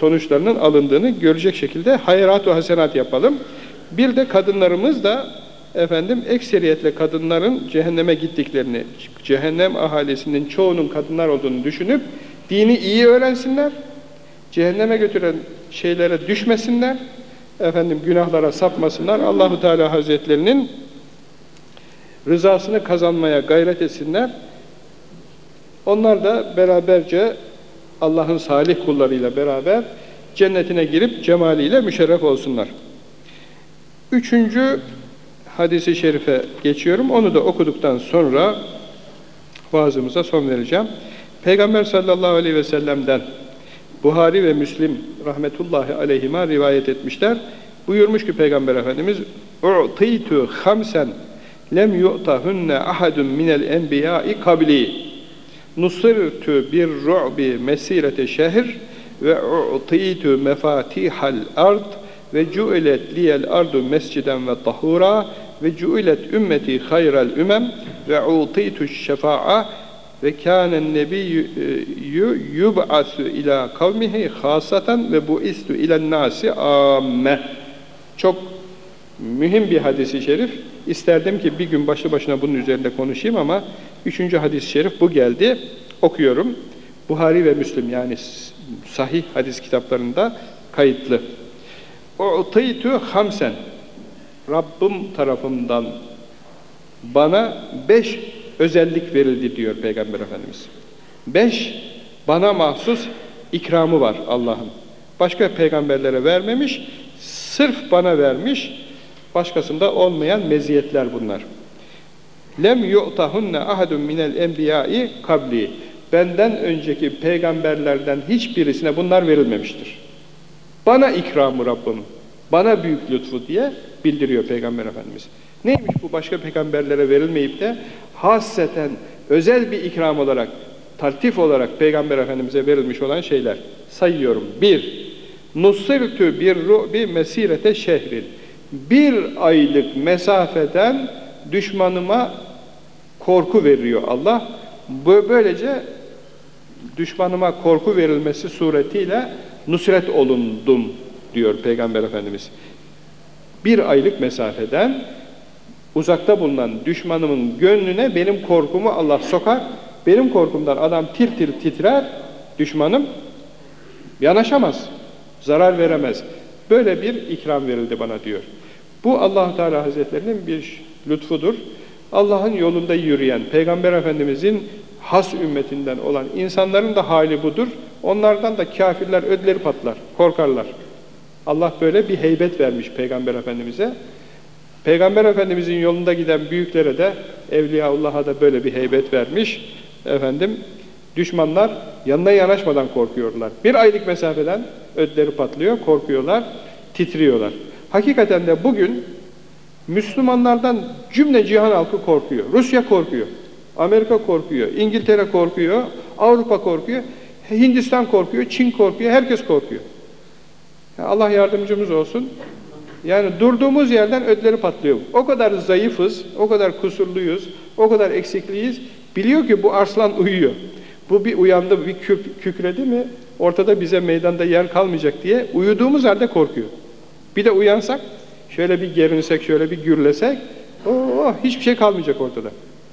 sonuçlarının alındığını görecek şekilde hayrat ve hasenat yapalım. Bir de kadınlarımız da ekseriyetle kadınların cehenneme gittiklerini, cehennem ahalisinin çoğunun kadınlar olduğunu düşünüp dini iyi öğrensinler, cehenneme götüren şeylere düşmesinler, günahlara sapmasınlar, Allahu Teala Hazretlerinin rızasını kazanmaya gayret etsinler. Onlar da beraberce Allah'ın salih kullarıyla beraber cennetine girip cemaliyle müşerref olsunlar. 3. hadisi şerife geçiyorum. Onu da okuduktan sonra vaazımıza son vereceğim. Peygamber sallallahu aleyhi ve sellem'den Buhari ve Müslim rahmetullahi aleyhima rivayet etmişler. Buyurmuş ki Peygamber Efendimiz "U'titu hamsen lem yu'tahunne ahadun minel enbiya'i kabli. Nusirtu bir ru'bi mesirete şehir ve u'titu mefatihal ard ve cu'ilet liyel ardu mesciden ve tahura ve cu'ilet ümmeti hayral ümem ve u'titu şefa'a ve kânen nebiyyü yub'asu ila kavmihi khâsaten ve bu'istu ilen nâsi âmme." Çok mühim bir hadis-i şerif. İsterdim ki bir gün başlı başına bunun üzerinde konuşayım ama 3. hadis-i şerif bu geldi. Okuyorum. Buhari ve Müslim, yani sahih hadis kitaplarında kayıtlı. "U'taytu hamsen." Rabbim tarafından bana 5 özellik verildi diyor Peygamber Efendimiz. 5 bana mahsus ikramı var Allah'ın. Başka peygamberlere vermemiş, sırf bana vermiş, başkasında olmayan meziyetler bunlar. "Lem yu'tahunne ahadun minel enbiya'i kabli." Benden önceki peygamberlerden hiçbirisine bunlar verilmemiştir. Bana ikramı Rabbim, bana büyük lütfu diye bildiriyor Peygamber Efendimiz. Neymiş bu başka peygamberlere verilmeyip de hasreten özel bir ikram olarak, taltif olarak Peygamber Efendimiz'e verilmiş olan şeyler? Sayıyorum. 1. Nusirtü bir ru'bi mesirete şehrin. 1 aylık mesafeden düşmanıma korku veriyor Allah. Böylece düşmanıma korku verilmesi suretiyle nusret olundum diyor Peygamber Efendimiz. 1 aylık mesafeden uzakta bulunan düşmanımın gönlüne benim korkumu Allah sokar. Benim korkumdan adam tir tir titrer, düşmanım yanaşamaz, zarar veremez. Böyle bir ikram verildi bana diyor. Bu Allah-u Teala Hazretlerinin bir lütfudur. Allah'ın yolunda yürüyen, Peygamber Efendimizin has ümmetinden olan insanların da hali budur. Onlardan da kafirler ödleri patlar, korkarlar. Allah böyle bir heybet vermiş Peygamber Efendimiz'e. Peygamber Efendimizin yolunda giden büyüklere de, Evliyaullah'a da böyle bir heybet vermiş. Düşmanlar yanına yanaşmadan korkuyorlar. 1 aylık mesafeden ödleri patlıyor, korkuyorlar, titriyorlar. Hakikaten de bugün Müslümanlardan cümle cihan halkı korkuyor. Rusya korkuyor, Amerika korkuyor, İngiltere korkuyor, Avrupa korkuyor, Hindistan korkuyor, Çin korkuyor, herkes korkuyor. Allah yardımcımız olsun. Yani durduğumuz yerden ödleri patlıyor. O kadar zayıfız, o kadar kusurluyuz, o kadar eksikliyiz. Biliyor ki bu arslan uyuyor. Bu bir uyandı, bir kükredi mi ortada bize meydanda yer kalmayacak diye uyuduğumuz halde korkuyor. Bir de uyansak, şöyle bir gerinsek, şöyle bir gürlesek, hiçbir şey kalmayacak ortada.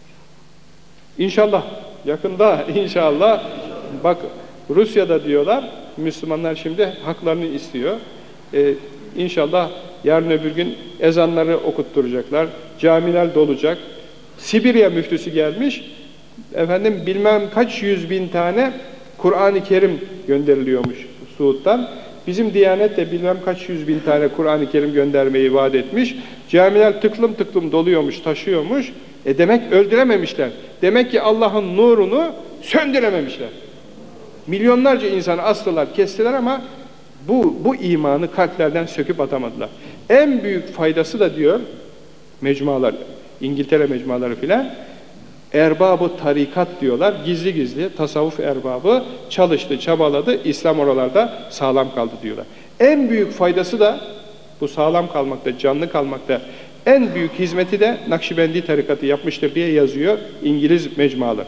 İnşallah, yakında inşallah, bak Rusya'da diyorlar, Müslümanlar şimdi haklarını istiyor. İnşallah yarın öbür gün ezanları okutturacaklar, camiler dolacak. Sibirya müftüsü gelmiş, bilmem kaç 100.000 tane Kur'an-ı Kerim gönderiliyormuş Suud'dan. Bizim Diyanet de bilmem kaç 100.000 tane Kur'an-ı Kerim göndermeyi vaat etmiş. Camiler tıklım tıklım doluyormuş, taşıyormuş. Demek öldürememişler. Demek ki Allah'ın nurunu söndürememişler. Milyonlarca insanı astılar, kestiler ama bu imanı kalplerden söküp atamadılar. En büyük faydası da diyor mecmualar, İngiltere mecmuaları filan, erbab-ı tarikat diyorlar, gizli gizli tasavvuf erbabı çalıştı, çabaladı, İslam oralarda sağlam kaldı diyorlar. En büyük faydası da bu sağlam kalmakta, canlı kalmakta, en büyük hizmeti de Nakşibendi tarikatı yapmıştır diye yazıyor İngiliz mecmuaları.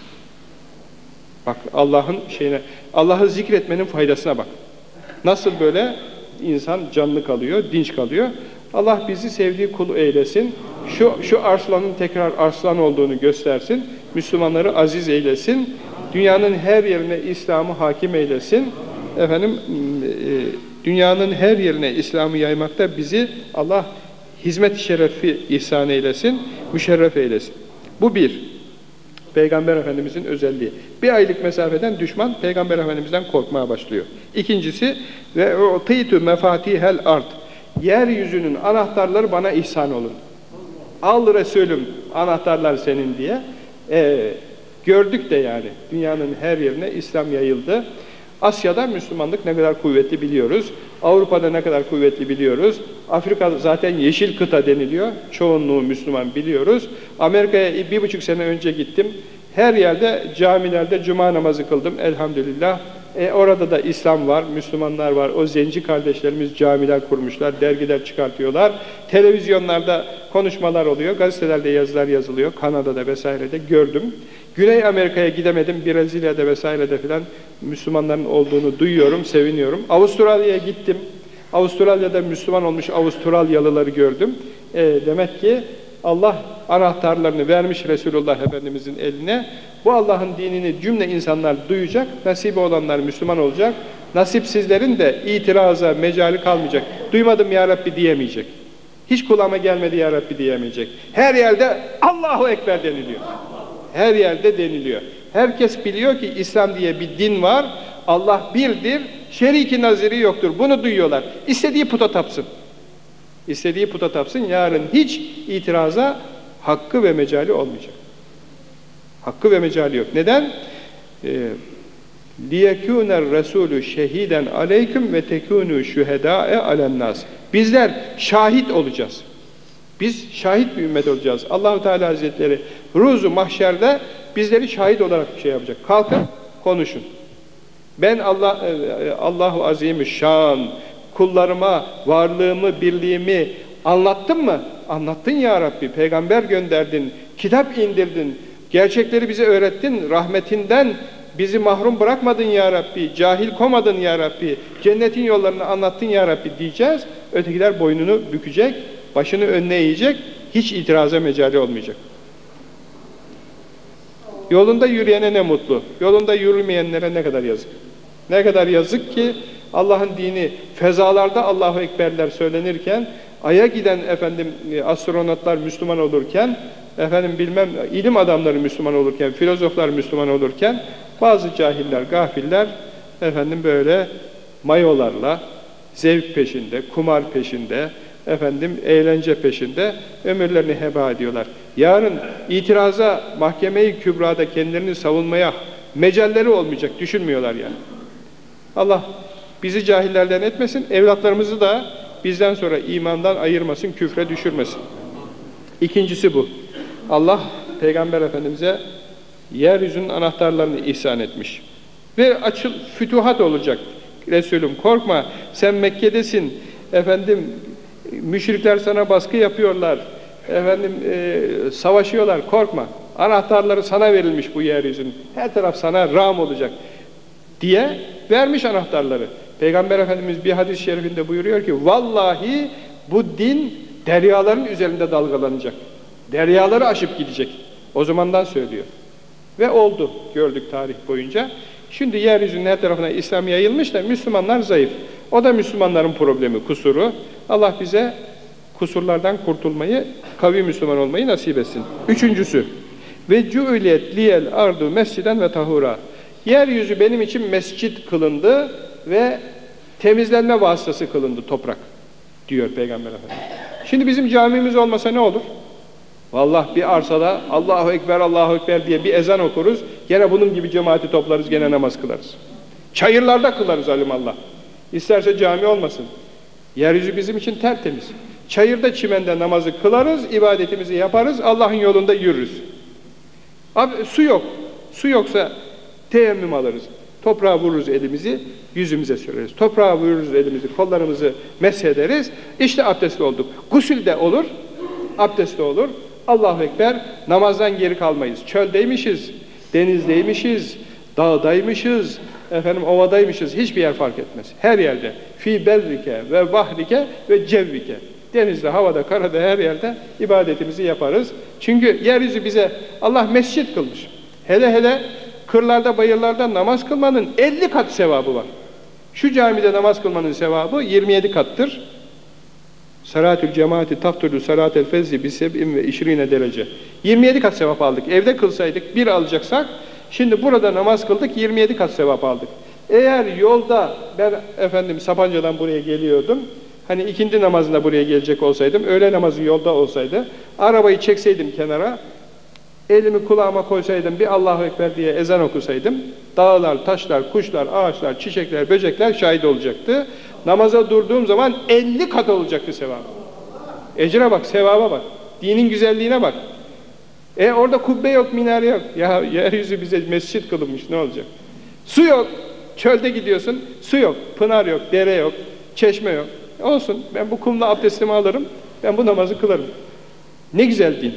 Bak Allah'ı zikretmenin faydasına bak. Nasıl böyle insan canlı kalıyor, dinç kalıyor. Allah bizi sevdiği kul eylesin. Şu arslanın tekrar arslan olduğunu göstersin. Müslümanları aziz eylesin. Dünyanın her yerine İslam'ı hakim eylesin. Dünyanın her yerine İslam'ı yaymakta bizi Allah hizmet-i şerefi ihsan eylesin, müşerref eylesin. Bu bir. Peygamber Efendimizin özelliği. Bir aylık mesafeden düşman Peygamber Efendimiz'den korkmaya başlıyor. İkincisi ve u'titu mefatihel ard. Yeryüzünün anahtarları bana ihsan olun. Al Resulüm, anahtarlar senin diye. Gördük de yani dünyanın her yerine İslam yayıldı. Asya'da Müslümanlık ne kadar kuvvetli biliyoruz. Avrupa'da ne kadar kuvvetli biliyoruz. Afrika zaten yeşil kıta deniliyor. Çoğunluğu Müslüman biliyoruz. Amerika'ya 1,5 sene önce gittim. Her yerde camilerde cuma namazı kıldım elhamdülillah. Orada da İslam var, Müslümanlar var. O zenci kardeşlerimiz camiler kurmuşlar, dergiler çıkartıyorlar. Televizyonlarda konuşmalar oluyor, gazetelerde yazılar yazılıyor. Kanada'da vesairede gördüm. Güney Amerika'ya gidemedim, Brezilya'da vesairede filan Müslümanların olduğunu duyuyorum, seviniyorum. Avustralya'ya gittim. Avustralya'da Müslüman olmuş Avustralyalıları gördüm. Demek ki Allah anahtarlarını vermiş Resulullah Efendimizin eline. Bu Allah'ın dinini cümle insanlar duyacak, nasibi olanlar Müslüman olacak. Nasipsizlerin de itiraza mecali kalmayacak. Duymadım ya Rabbi diyemeyecek. Hiç kulağıma gelmedi ya Rabbi diyemeyecek. Her yerde Allahu Ekber deniliyor. Her yerde deniliyor. Herkes biliyor ki İslam diye bir din var. Allah birdir, şeriki naziri yoktur. Bunu duyuyorlar. İstediği puta tapsın. İstediği puta tapsın. Yarın hiç itiraza hakkı ve mecali olmayacak. Hakkı ve mecali yok. Neden? لِيَكُونَ الرَّسُولُ شَهِيدًا عَلَيْكُمْ وَتَكُونُوا شُهَدَاءَ عَلَى النَّاسِ. Bizler şahit olacağız. Biz şahit bir ümmet olacağız. Allah-u Teala Hazretleri ruzu mahşerde bizleri şahit olarak bir şey yapacak. Kalkın, konuşun. Ben Allahu Azimüşşan kullarıma varlığımı, birliğimi anlattım mı? Anlattın ya Rabbi. Peygamber gönderdin, kitap indirdin, gerçekleri bize öğrettin, rahmetinden bizi mahrum bırakmadın ya Rabbi, cahil komadın ya Rabbi, cennetin yollarını anlattın ya Rabbi diyeceğiz. Ötekiler boynunu bükecek, başını önüne eğecek, hiç itiraza mecali olmayacak. Yolunda yürüyene ne mutlu, yolunda yürümeyenlere ne kadar yazık. Ne kadar yazık ki Allah'ın dini fezalarda Allahu Ekberler söylenirken, Ay'a giden astronotlar Müslüman olurken, ilim adamları Müslüman olurken, filozoflar Müslüman olurken, bazı cahiller, gafiller böyle mayolarla, zevk peşinde, kumar peşinde, eğlence peşinde ömürlerini heba ediyorlar. Yarın itiraza, mahkeme-i kübrada kendilerini savunmaya mecalleri olmayacak, düşünmüyorlar yani. Allah bizi cahillerden etmesin, evlatlarımızı da bizden sonra imandan ayırmasın, küfre düşürmesin. İkincisi bu. Allah Peygamber Efendimiz'e yeryüzünün anahtarlarını ihsan etmiş. Ve fütuhat olacak. Resulüm korkma, sen Mekke'desin. Müşrikler sana baskı yapıyorlar. Savaşıyorlar, korkma. Anahtarları sana verilmiş bu yeryüzünün. Her taraf sana rağm olacak diye vermiş anahtarları. Peygamber Efendimiz bir hadis-i şerifinde buyuruyor ki vallahi bu din deryaların üzerinde dalgalanacak. Deryaları aşıp gidecek. O zamandan söylüyor. Ve oldu. Gördük tarih boyunca. Şimdi yeryüzünün her tarafına İslam yayılmış da Müslümanlar zayıf. O da Müslümanların problemi, kusuru. Allah bize kusurlardan kurtulmayı, kavi Müslüman olmayı nasip etsin. Üçüncüsü ve cu'iliyet liyel ardu mesciden ve tahura. Yeryüzü benim için mescit kılındı ve temizlenme vasıtası kılındı toprak diyor Peygamber Efendimiz. Şimdi bizim camimiz olmasa ne olur? Vallahi bir arsada Allahu Ekber, Allahu Ekber diye bir ezan okuruz. Gene bunun gibi cemaati toplarız, gene namaz kılarız. Çayırlarda kılarız alimallah. İsterse cami olmasın. Yeryüzü bizim için tertemiz. Çayırda, çimende namazı kılarız, ibadetimizi yaparız, Allah'ın yolunda yürürüz. Abi su yok. Su yoksa teyemmüm alırız. Toprağa vururuz elimizi, yüzümüze süreriz. Toprağa vururuz elimizi, kollarımızı meshederiz. İşte abdestli olduk. Gusül de olur, abdest de olur. Allahu Ekber, namazdan geri kalmayız. Çöldeymişiz, denizdeymişiz, dağdaymışız, ovadaymışız. Hiçbir yer fark etmez. Her yerde. Fî berrike ve vahrike ve cevvike. Denizde, havada, karada, her yerde ibadetimizi yaparız. Çünkü yeryüzü bize Allah mescit kılmış. Hele hele kırlarda, bayırlarda namaz kılmanın 50 kat sevabı var. Şu camide namaz kılmanın sevabı 27 kattır. Salatül cemaati taftulu salatel fezzi biseb'in ve işrine derece. 27 kat sevap aldık. Evde kılsaydık bir alacaksak, şimdi burada namaz kıldık 27 kat sevap aldık. Eğer yolda ben Sapanca'dan buraya geliyordum. Hani ikindi namazında buraya gelecek olsaydım, öğle namazı yolda olsaydı, arabayı çekseydim kenara, elimi kulağıma koysaydım, bir Allahu Ekber diye ezan okusaydım, dağlar, taşlar, kuşlar, ağaçlar, çiçekler, böcekler şahit olacaktı. Namaza durduğum zaman 50 kat olacaktı sevabı. Ecre bak, sevaba bak, dinin güzelliğine bak. Orada kubbe yok, minare yok. Ya yeryüzü bize mescit kılınmış, ne olacak? Su yok, çölde gidiyorsun, su yok, pınar yok, dere yok, çeşme yok. Olsun, ben bu kumla abdestimi alırım, ben bu namazı kılarım. Ne güzel din.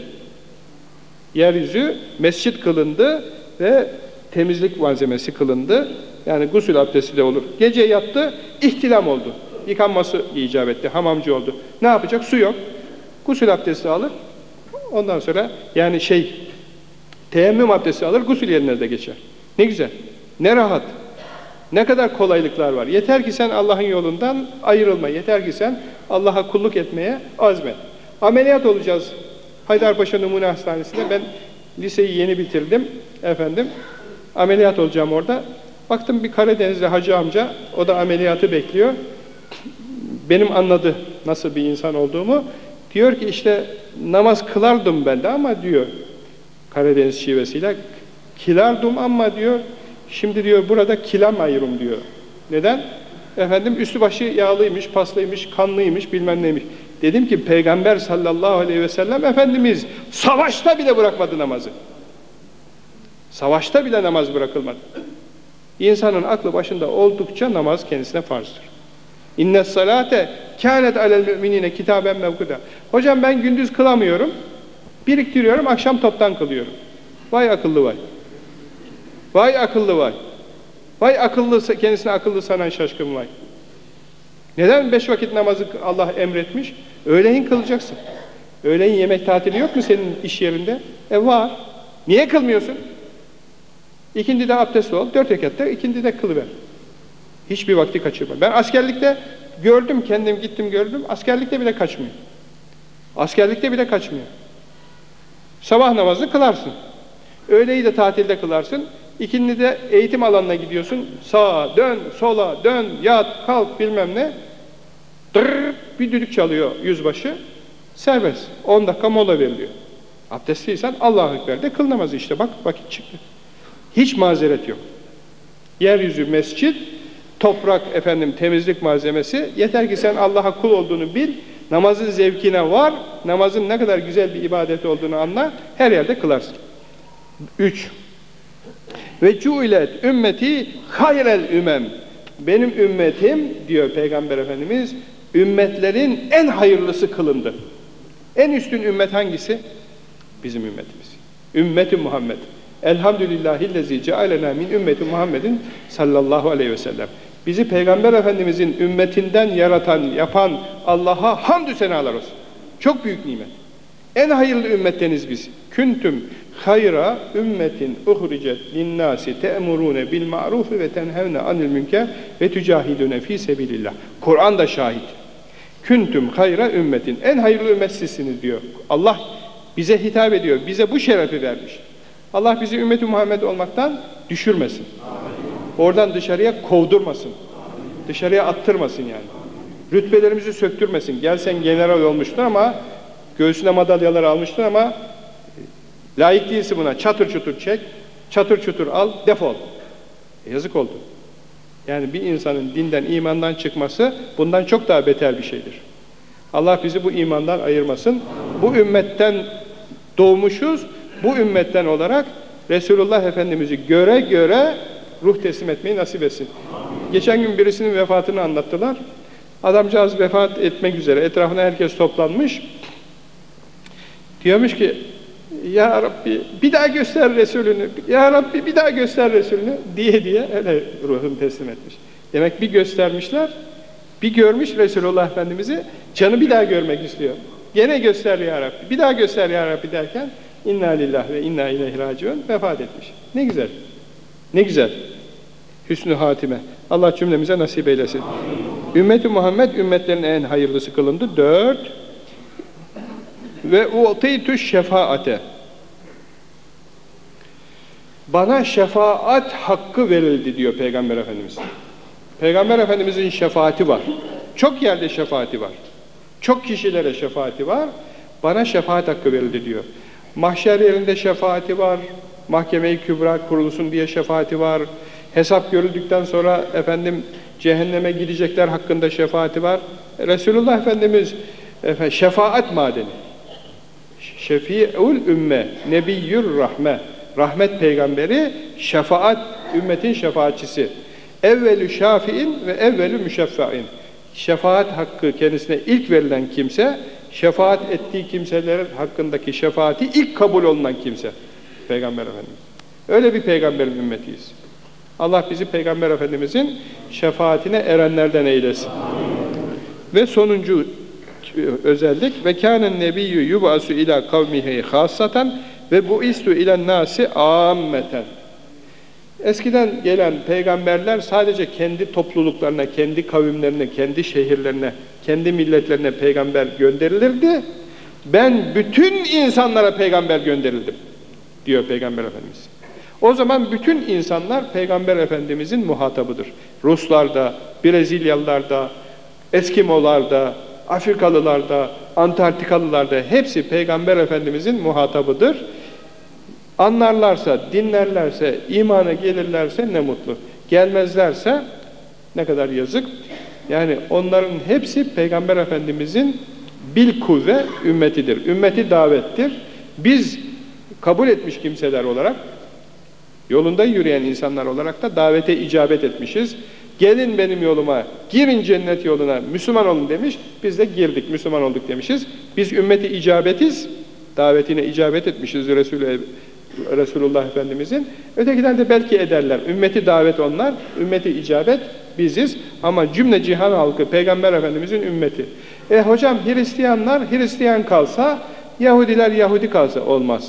Yeryüzü mescit kılındı ve temizlik malzemesi kılındı. Yani gusül abdesti de olur. Gece yattı, ihtilam oldu. Yıkanması icap etti, hamamcı oldu. Ne yapacak? Su yok. Gusül abdesti alır. Ondan sonra yani teyemmüm abdesti alır, gusül yerine de geçer. Ne güzel, ne rahat. Ne kadar kolaylıklar var. Yeter ki sen Allah'ın yolundan ayrılma. Yeter ki sen Allah'a kulluk etmeye azmet. Ameliyat olacağız. Haydarpaşa Numune Hastanesi'nde. Ben liseyi yeni bitirdim. Ameliyat olacağım orada. Baktım bir Karadenizli hacı amca, o da ameliyatı bekliyor. Benim anladı nasıl bir insan olduğumu. Diyor ki işte namaz kılardım ben de ama diyor, Karadeniz şivesiyle, kilardım ama diyor, şimdi diyor burada kilamayırım diyor. Neden? Üstü başı yağlıymış, paslıymış, kanlıymış, bilmem neymiş. Dedim ki Peygamber sallallahu aleyhi ve sellem Efendimiz savaşta bile bırakmadı namazı. Savaşta bile namaz bırakılmadı. İnsanın aklı başında oldukça namaz kendisine farzdır. İnnes salate kânet alel müminine kitaben mevkuda. Hocam ben gündüz kılamıyorum, biriktiriyorum, akşam toptan kılıyorum. Vay akıllı vay. Vay akıllı vay. Vay akıllı, kendisine akıllı sanan şaşkın vay. Neden 5 vakit namazı Allah emretmiş? Öğleyin kılacaksın. Öğleyin yemek tatili yok mu senin iş yerinde? Var. Niye kılmıyorsun? İkindide abdest ol, 4 rekatta ikindide kılıver. Hiçbir vakti kaçırma. Ben askerlikte gördüm, kendim gittim gördüm, askerlikte bile kaçmıyor. Askerlikte bile kaçmıyor. Sabah namazı kılarsın. Öğleyi de tatilde kılarsın. İkindide eğitim alanına gidiyorsun. Sağa dön, sola dön, yat, kalk bilmem ne. Dırr, bir düdük çalıyor yüzbaşı. Serbest. 10 dakika mola veriliyor. Abdestliysen Allahu Ekber de kıl namazı işte. Bak vakit çıktı. Hiç mazeret yok. Yeryüzü mescit, toprak temizlik malzemesi. Yeter ki sen Allah'a kul olduğunu bil. Namazın zevkine var. Namazın ne kadar güzel bir ibadet olduğunu anla. Her yerde kılarsın. 3. Ve cu'ilet ümmeti hayrel ümem. Benim ümmetim diyor Peygamber Efendimiz, ümmetlerin en hayırlısı kılındı. En üstün ümmet hangisi? Bizim ümmetimiz. Ümmeti Muhammed. Elhamdülillahillezî cealena min ümmeti Muhammedin sallallahu aleyhi ve sellem. Bizi Peygamber Efendimizin ümmetinden yaratan, yapan Allah'a hamdü senalar olsun. Çok büyük nimet. En hayırlı ümmetteniz biz. Küntüm hayra ümmetin uhricet linnâsi te'murûne bil ma'rufi ve tenhevne anil münker ve tücahidûne fî sebilillah. Kur'an da şahit. Küntüm hayra ümmetin. En hayırlı ümmet sizsiniz diyor. Allah bize hitap ediyor. Bize bu şerefi vermiş. Allah bizi ümmeti Muhammed olmaktan düşürmesin. Oradan dışarıya kovdurmasın. Dışarıya attırmasın yani. Rütbelerimizi söktürmesin. Gel sen general olmuştun ama göğsüne madalyalar almıştın ama layık değilsin buna. Çatır çutur çek, çatır çutur al, defol. Yazık oldu. Yani bir insanın dinden, imandan çıkması bundan çok daha beter bir şeydir. Allah bizi bu imandan ayırmasın. Bu ümmetten doğmuşuz. Bu ümmetten olarak Resulullah Efendimiz'i göre göre ruh teslim etmeyi nasip etsin. Geçen gün birisinin vefatını anlattılar. Adamcağız vefat etmek üzere. Etrafına herkes toplanmış. Diyormuş ki Ya Rabbi bir daha göster Resulünü, Ya Rabbi bir daha göster Resulünü diye öyle ruhunu teslim etmiş. Demek bir göstermişler, Bir görmüş Resulullah Efendimiz'i, canı bir daha görmek istiyor. Gene göster ya Rabbi, bir daha göster ya Rabbi derken inna lillahi ve inna ileyhi raciun vefat etmiş. Ne güzel, ne güzel. Hüsnü hatime. Allah cümlemize nasip eylesin. Ümmeti Muhammed ümmetlerin en hayırlısı kılındı. 4. Ve u'tîtü şefaate. Bana şefaat hakkı verildi diyor Peygamber Efendimiz. Peygamber Efendimizin şefaati var. Çok yerde şefaati var. Çok kişilere şefaati var. Bana şefaat hakkı verildi diyor. Mahşer yerinde şefaati var. Mahkeme-i Kübra kurulsun diye şefaati var. Hesap görüldükten sonra efendim cehenneme gidecekler hakkında şefaati var. Resulullah Efendimiz şefaat madeni. Şefi'ül ümme, nebiyyür rahme. Rahmet peygamberi, şefaat, ümmetin şefaatçisi. Evvelü şafi'in ve evvelü müşeffa'in. Şefaat hakkı kendisine ilk verilen kimse, şefaat ettiği kimselerin hakkındaki şefaati ilk kabul olunan kimse. Peygamber Efendimiz. Öyle bir peygamberin ümmetiyiz. Allah bizi Peygamber Efendimizin şefaatine erenlerden eylesin. Ve sonuncu özellik ve kânen nebiyyü yub'asu ila kavmihi hâssatan ve bu'istu ilen nâsi âmmeten. Eskiden gelen peygamberler sadece kendi topluluklarına, kendi kavimlerine, kendi şehirlerine, kendi milletlerine peygamber gönderilirdi. Ben bütün insanlara peygamber gönderildim diyor Peygamber Efendimiz. O zaman bütün insanlar Peygamber Efendimizin muhatabıdır. Ruslar da, Brezilyalılar da, Eskimolar da, Afrikalılar da, Antarktikalılar da hepsi Peygamber Efendimizin muhatabıdır. Anlarlarsa, dinlerlerse, imana gelirlerse ne mutlu. Gelmezlerse ne kadar yazık. Yani onların hepsi Peygamber Efendimizin bilkuvve ümmetidir. Ümmeti davettir. Biz kabul etmiş kimseler olarak, yolunda yürüyen insanlar olarak da davete icabet etmişiz. Gelin benim yoluma, girin cennet yoluna, Müslüman olun demiş. Biz de girdik, Müslüman olduk demişiz. Biz ümmeti icabetiz, davetine icabet etmişiz Resulullah Efendimizin. Ötekiler de belki ederler. Ümmeti davet onlar, ümmeti icabet biziz. Ama cümle cihan halkı Peygamber Efendimizin ümmeti. Hocam Hristiyanlar Hristiyan kalsa, Yahudiler Yahudi kalsa olmaz.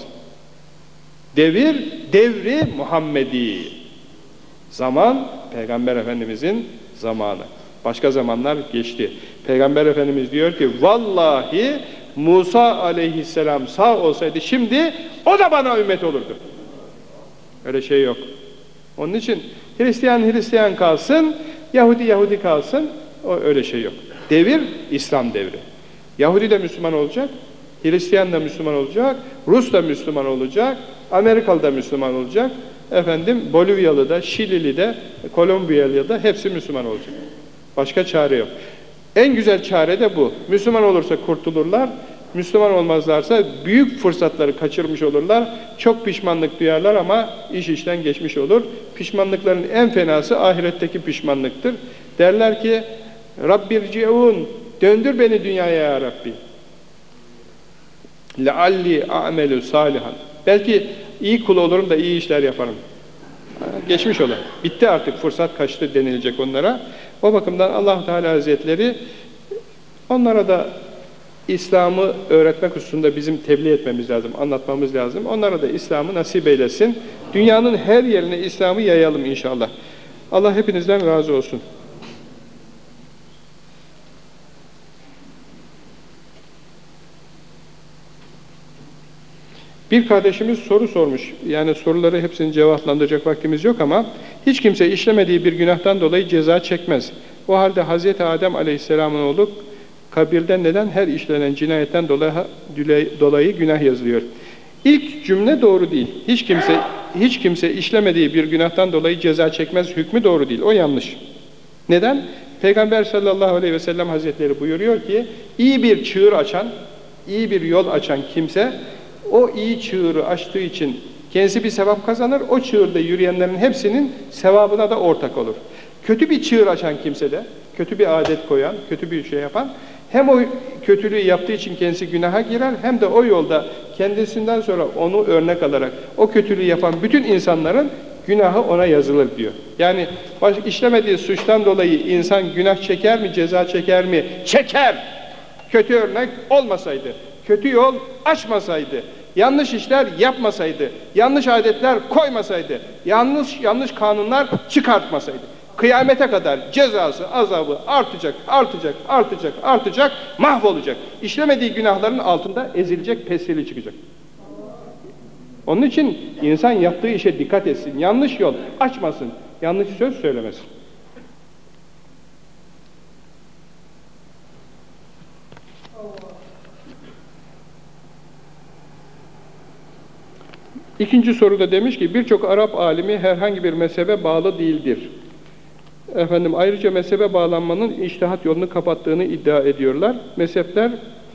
Devri Muhammedi. Zaman, Peygamber Efendimizin zamanı. Başka zamanlar geçti. Peygamber Efendimiz diyor ki, vallahi Musa aleyhisselam sağ olsaydı şimdi o da bana ümmet olurdu. Öyle şey yok. Onun için Hristiyan kalsın, Yahudi kalsın, öyle şey yok. Devir, İslam devri. Yahudi de Müslüman olacak, Hristiyan da Müslüman olacak, Rus da Müslüman olacak, Amerikalı da Müslüman olacak, Bolivyalı da, Şilili de, Kolombiyalı da hepsi Müslüman olacak. Başka çare yok. En güzel çare de bu. Müslüman olursa kurtulurlar, Müslüman olmazlarsa büyük fırsatları kaçırmış olurlar, çok pişmanlık duyarlar ama iş işten geçmiş olur. Pişmanlıkların en fenası ahiretteki pişmanlıktır. Derler ki, Rabbirci'un, döndür beni dünyaya ya Rabbi. Lealli a'melü salihan. Belki iyi kul olurum da iyi işler yaparım. Geçmiş olan. Bitti artık, fırsat kaçtı denilecek onlara. O bakımdan Allah-u Teala Hazretleri onlara da İslam'ı öğretmek hususunda bizim tebliğ etmemiz lazım, anlatmamız lazım. Onlara da İslam'ı nasip eylesin. Dünyanın her yerine İslam'ı yayalım inşallah. Allah hepinizden razı olsun. Bir kardeşimiz soru sormuş. Yani soruları hepsini cevaplandıracak vaktimiz yok ama hiç kimse işlemediği bir günahtan dolayı ceza çekmez. O halde Hz. Adem Aleyhisselam'ın oğlu kabirde neden her işlenen cinayetten dolayı günah yazılıyor? İlk cümle doğru değil. Hiç kimse işlemediği bir günahtan dolayı ceza çekmez hükmü doğru değil. O yanlış. Neden? Peygamber sallallahu aleyhi ve sellem Hazretleri buyuruyor ki iyi bir çığır açan, iyi bir yol açan kimse o iyi çığırı açtığı için kendisi bir sevap kazanır, o çığırda yürüyenlerin hepsinin sevabına da ortak olur. Kötü bir çığır açan kimse de, kötü bir adet koyan, kötü bir şey yapan, hem o kötülüğü yaptığı için kendisi günaha girer, hem de o yolda kendisinden sonra onu örnek alarak o kötülüğü yapan bütün insanların günahı ona yazılır diyor. Yani işlemediği suçtan dolayı insan günah çeker mi, ceza çeker mi? Çeker! Kötü örnek olmasaydı, kötü yol açmasaydı, yanlış işler yapmasaydı, yanlış adetler koymasaydı, yanlış kanunlar çıkartmasaydı. Kıyamete kadar cezası, azabı artacak, mahvolacak. İşlemediği günahların altında ezilecek, pesili çıkacak. Onun için insan yaptığı işe dikkat etsin, yanlış yol açmasın, yanlış söz söylemesin. İkinci soruda demiş ki, birçok Arap alimi herhangi bir mezhebe bağlı değildir. Efendim, ayrıca mezhebe bağlanmanın içtihat yolunu kapattığını iddia ediyorlar. Mezhepler,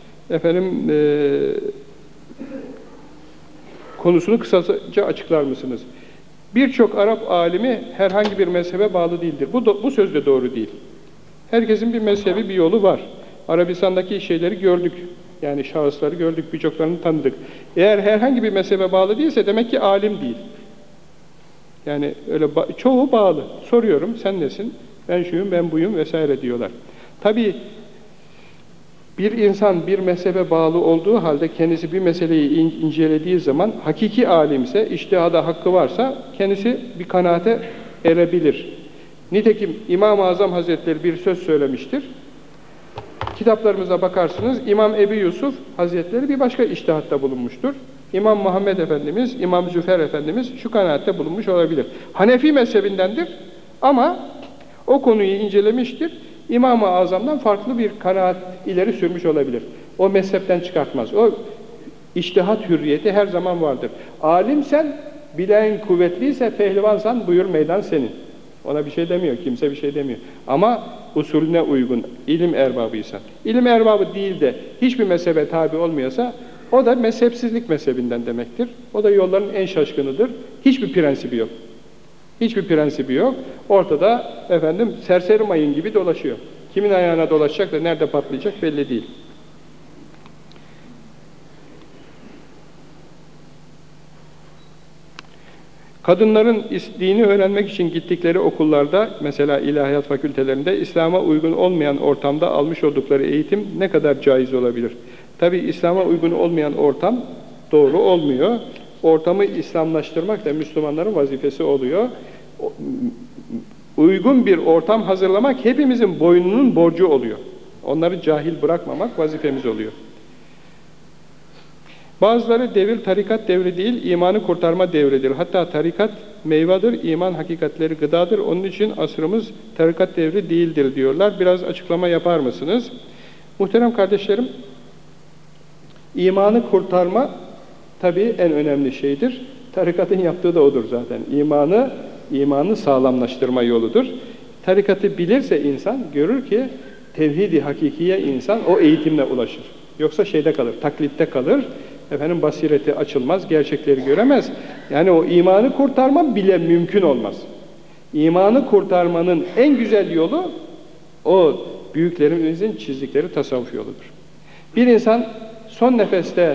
konusunu kısaca açıklar mısınız? Birçok Arap alimi herhangi bir mezhebe bağlı değildir. Bu söz de doğru değil. Herkesin bir mezhebi, bir yolu var. Arabistan'daki şeyleri gördük. Yani şahısları gördük, birçoklarını tanıdık. Eğer herhangi bir mezhebe bağlı değilse demek ki alim değil. Yani öyle çoğu bağlı. Soruyorum, sen nesin? Ben şuyum, ben buyum vesaire diyorlar. Tabii bir insan bir mezhebe bağlı olduğu halde kendisi bir meseleyi incelediği zaman hakiki alimse, içtihada hakkı varsa kendisi bir kanaate erebilir. Nitekim İmam-ı Azam Hazretleri bir söz söylemiştir. Kitaplarımıza bakarsınız, İmam Ebu Yusuf Hazretleri bir başka içtihatta bulunmuştur. İmam Muhammed Efendimiz, İmam Züfer Efendimiz şu kanaatte bulunmuş olabilir. Hanefi mezhebindendir ama o konuyu incelemiştir. İmam-ı Azam'dan farklı bir kanaat ileri sürmüş olabilir. O mezhepten çıkartmaz. O içtihat hürriyeti her zaman vardır. Alimsen, bilen kuvvetliyse, pehlivansan buyur meydan senin. Ona bir şey demiyor, kimse bir şey demiyor. Ama usulüne uygun, ilim erbabıysan, ilim erbabı değil de hiçbir mezhebe tabi olmuyorsa, o da mezhepsizlik mezhebinden demektir. O da yolların en şaşkınıdır. Hiçbir prensibi yok. Hiçbir prensibi yok. Ortada serseri mayın gibi dolaşıyor. Kimin ayağına dolaşacak da nerede patlayacak belli değil. Kadınların dini öğrenmek için gittikleri okullarda, mesela ilahiyat fakültelerinde, İslam'a uygun olmayan ortamda almış oldukları eğitim ne kadar caiz olabilir? Tabi İslam'a uygun olmayan ortam doğru olmuyor. Ortamı İslamlaştırmak da Müslümanların vazifesi oluyor. Uygun bir ortam hazırlamak hepimizin boynunun borcu oluyor. Onları cahil bırakmamak vazifemiz oluyor. Bazıları devir tarikat devri değil, imanı kurtarma devridir. Hatta tarikat meyvadır, iman hakikatleri gıdadır. Onun için asrımız tarikat devri değildir diyorlar. Biraz açıklama yapar mısınız? Muhterem kardeşlerim, imanı kurtarma tabii en önemli şeydir. Tarikatın yaptığı da odur zaten. İmanı sağlamlaştırma yoludur. Tarikatı bilirse insan, görür ki tevhid-i hakikiye insan o eğitimle ulaşır. Yoksa şeyde kalır, taklitte kalır. Basireti açılmaz, gerçekleri göremez. Yani o imanı kurtarma bile mümkün olmaz. İmanı kurtarmanın en güzel yolu o büyüklerimizin çizdikleri tasavvuf yoludur. Bir insan son nefeste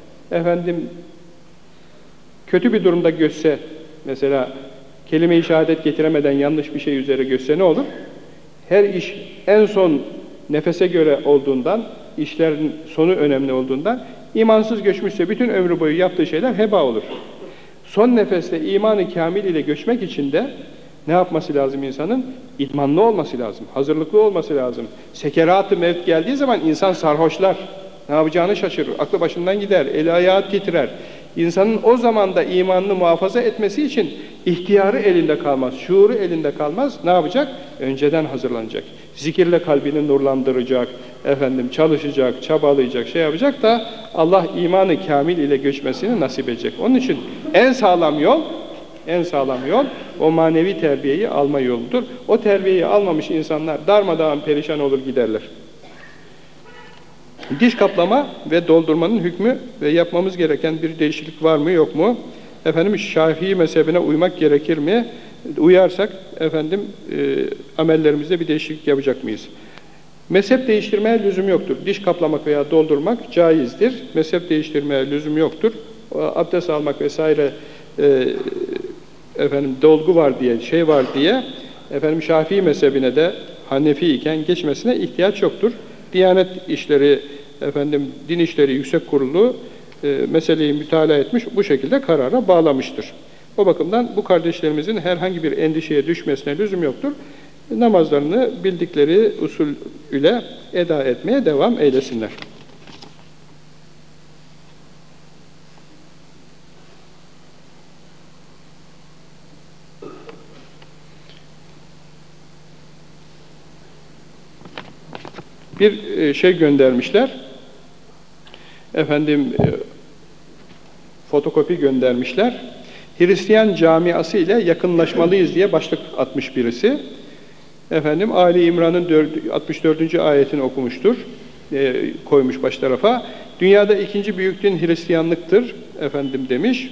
kötü bir durumda göçse, mesela kelime-i şehadet getiremeden yanlış bir şey üzere göçse ne olur? Her iş en son nefese göre olduğundan, işlerin sonu önemli olduğundan, imansız göçmüşse bütün ömrü boyu yaptığı şeyler heba olur. Son nefeste imanı kamil ile göçmek için de ne yapması lazım insanın? İdmanlı olması lazım, hazırlıklı olması lazım. Sekerat-ı mevt geldiği zaman insan sarhoşlar, ne yapacağını şaşırır, aklı başından gider, eli ayağı titrer. İnsanın o zamanda imanını muhafaza etmesi için ihtiyarı elinde kalmaz, şuuru elinde kalmaz. Ne yapacak? Önceden hazırlanacak. Zikirle kalbini nurlandıracak, çalışacak, çabalayacak, şey yapacak da Allah imanı kamil ile göçmesini nasip edecek. Onun için en sağlam yol o manevi terbiyeyi alma yoludur. O terbiyeyi almamış insanlar darmadağın perişan olur giderler. Diş kaplama ve doldurmanın hükmü ve yapmamız gereken bir değişiklik var mı yok mu? Şafii mezhebine uymak gerekir mi? Uyarsak amellerimizde bir değişiklik yapacak mıyız? Mezhep değiştirmeye lüzum yoktur. Diş kaplamak veya doldurmak caizdir. Mezhep değiştirmeye lüzum yoktur. Abdest almak vesaire efendim dolgu var diye, şey var diye efendim Şafii mezhebine de Hanefi iken geçmesine ihtiyaç yoktur. Diyanet İşleri, efendim Din İşleri Yüksek Kurulu meseleyi mütalaa etmiş, bu şekilde karara bağlamıştır. O bakımdan bu kardeşlerimizin herhangi bir endişeye düşmesine lüzum yoktur. Namazlarını bildikleri usul ile eda etmeye devam eylesinler. Bir şey göndermişler. Efendim fotokopi göndermişler. Hristiyan camiası ile yakınlaşmalıyız diye başlık atmış birisi. Efendim Ali İmran'ın 64. ayetini okumuştur. Koymuş baş tarafa. Dünyada ikinci büyük din Hristiyanlıktır efendim demiş.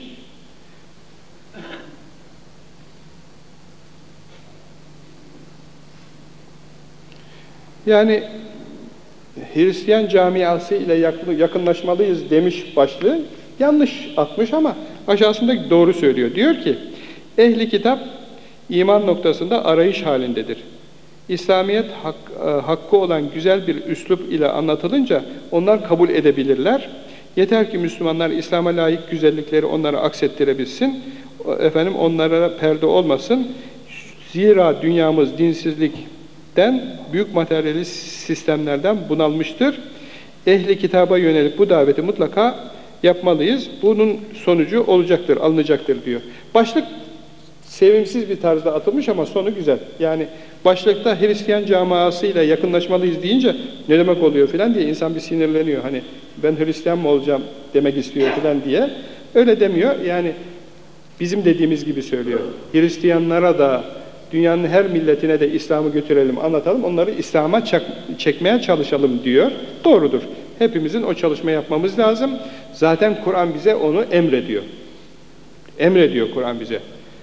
Yani Hristiyan camiası ile yakınlaşmalıyız demiş başlığı. Yanlış atmış ama aşağısında doğru söylüyor. Diyor ki, ehli kitap iman noktasında arayış halindedir. İslamiyet hakkı olan güzel bir üslup ile anlatılınca onlar kabul edebilirler. Yeter ki Müslümanlar İslam'a layık güzellikleri onlara aksettirebilsin. Efendim onlara perde olmasın. Zira dünyamız dinsizlikten, büyük materyalist sistemlerden bunalmıştır. Ehli kitaba yönelik bu daveti mutlaka yapmalıyız. Bunun sonucu olacaktır, alınacaktır diyor. Başlık sevimsiz bir tarzda atılmış ama sonu güzel. Yani başlıkta Hristiyan camiasıyla yakınlaşmalıyız deyince ne demek oluyor filan diye insan bir sinirleniyor. Hani ben Hristiyan mı olacağım demek istiyor filan diye. Öyle demiyor. Yani bizim dediğimiz gibi söylüyor. Hristiyanlara da dünyanın her milletine de İslam'ı götürelim, anlatalım. Onları İslam'a çekmeye çalışalım diyor. Doğrudur. Hepimizin o çalışmayı yapmamız lazım. Zaten Kur'an bize onu emrediyor. Emrediyor Kur'an bize.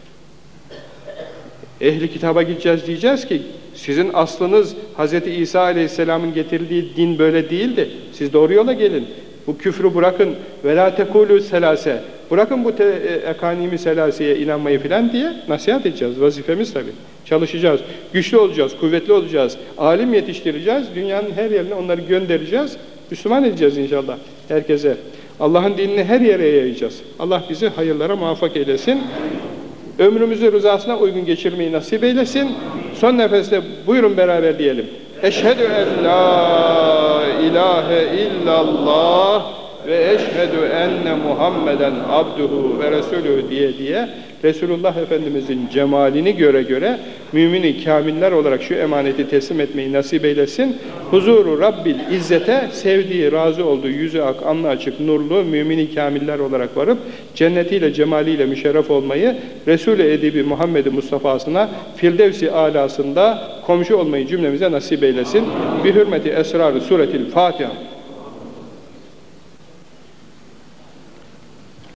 Ehli kitaba gideceğiz diyeceğiz ki sizin aslınız Hz. İsa Aleyhisselam'ın getirdiği din böyle değildi. Siz doğru yola gelin. Bu küfrü bırakın. Ve la tekulü selase. Bırakın bu ekanimi selaseye inanmayı filan diye nasihat edeceğiz. Vazifemiz tabii. Çalışacağız. Güçlü olacağız, kuvvetli olacağız. Alim yetiştireceğiz. Dünyanın her yerine onları göndereceğiz. Müslüman edeceğiz inşallah herkese. Allah'ın dinini her yere yayacağız. Allah bizi hayırlara muvaffak eylesin. Ömrümüzü rızasına uygun geçirmeyi nasip eylesin. Son nefeste buyurun beraber diyelim. Eşhedü en la ilahe illallah ve eşhedü enne Muhammeden abduhu ve resulühü diye Resulullah Efendimizin cemalini göre mümin-i kamiller olarak şu emaneti teslim etmeyi nasip eylesin. Huzuru Rabbil İzzet'e sevdiği, razı olduğu, yüzü ak, alnı açık, nurlu mümin-i kamiller olarak varıp cennetiyle, cemaliyle müşerref olmayı, Resul-i Edibi Muhammed-i Mustafa'sına Firdevs-i Alasında komşu olmayı cümlemize nasip eylesin. Bi hürmeti esrar-ı suretil Fatiha.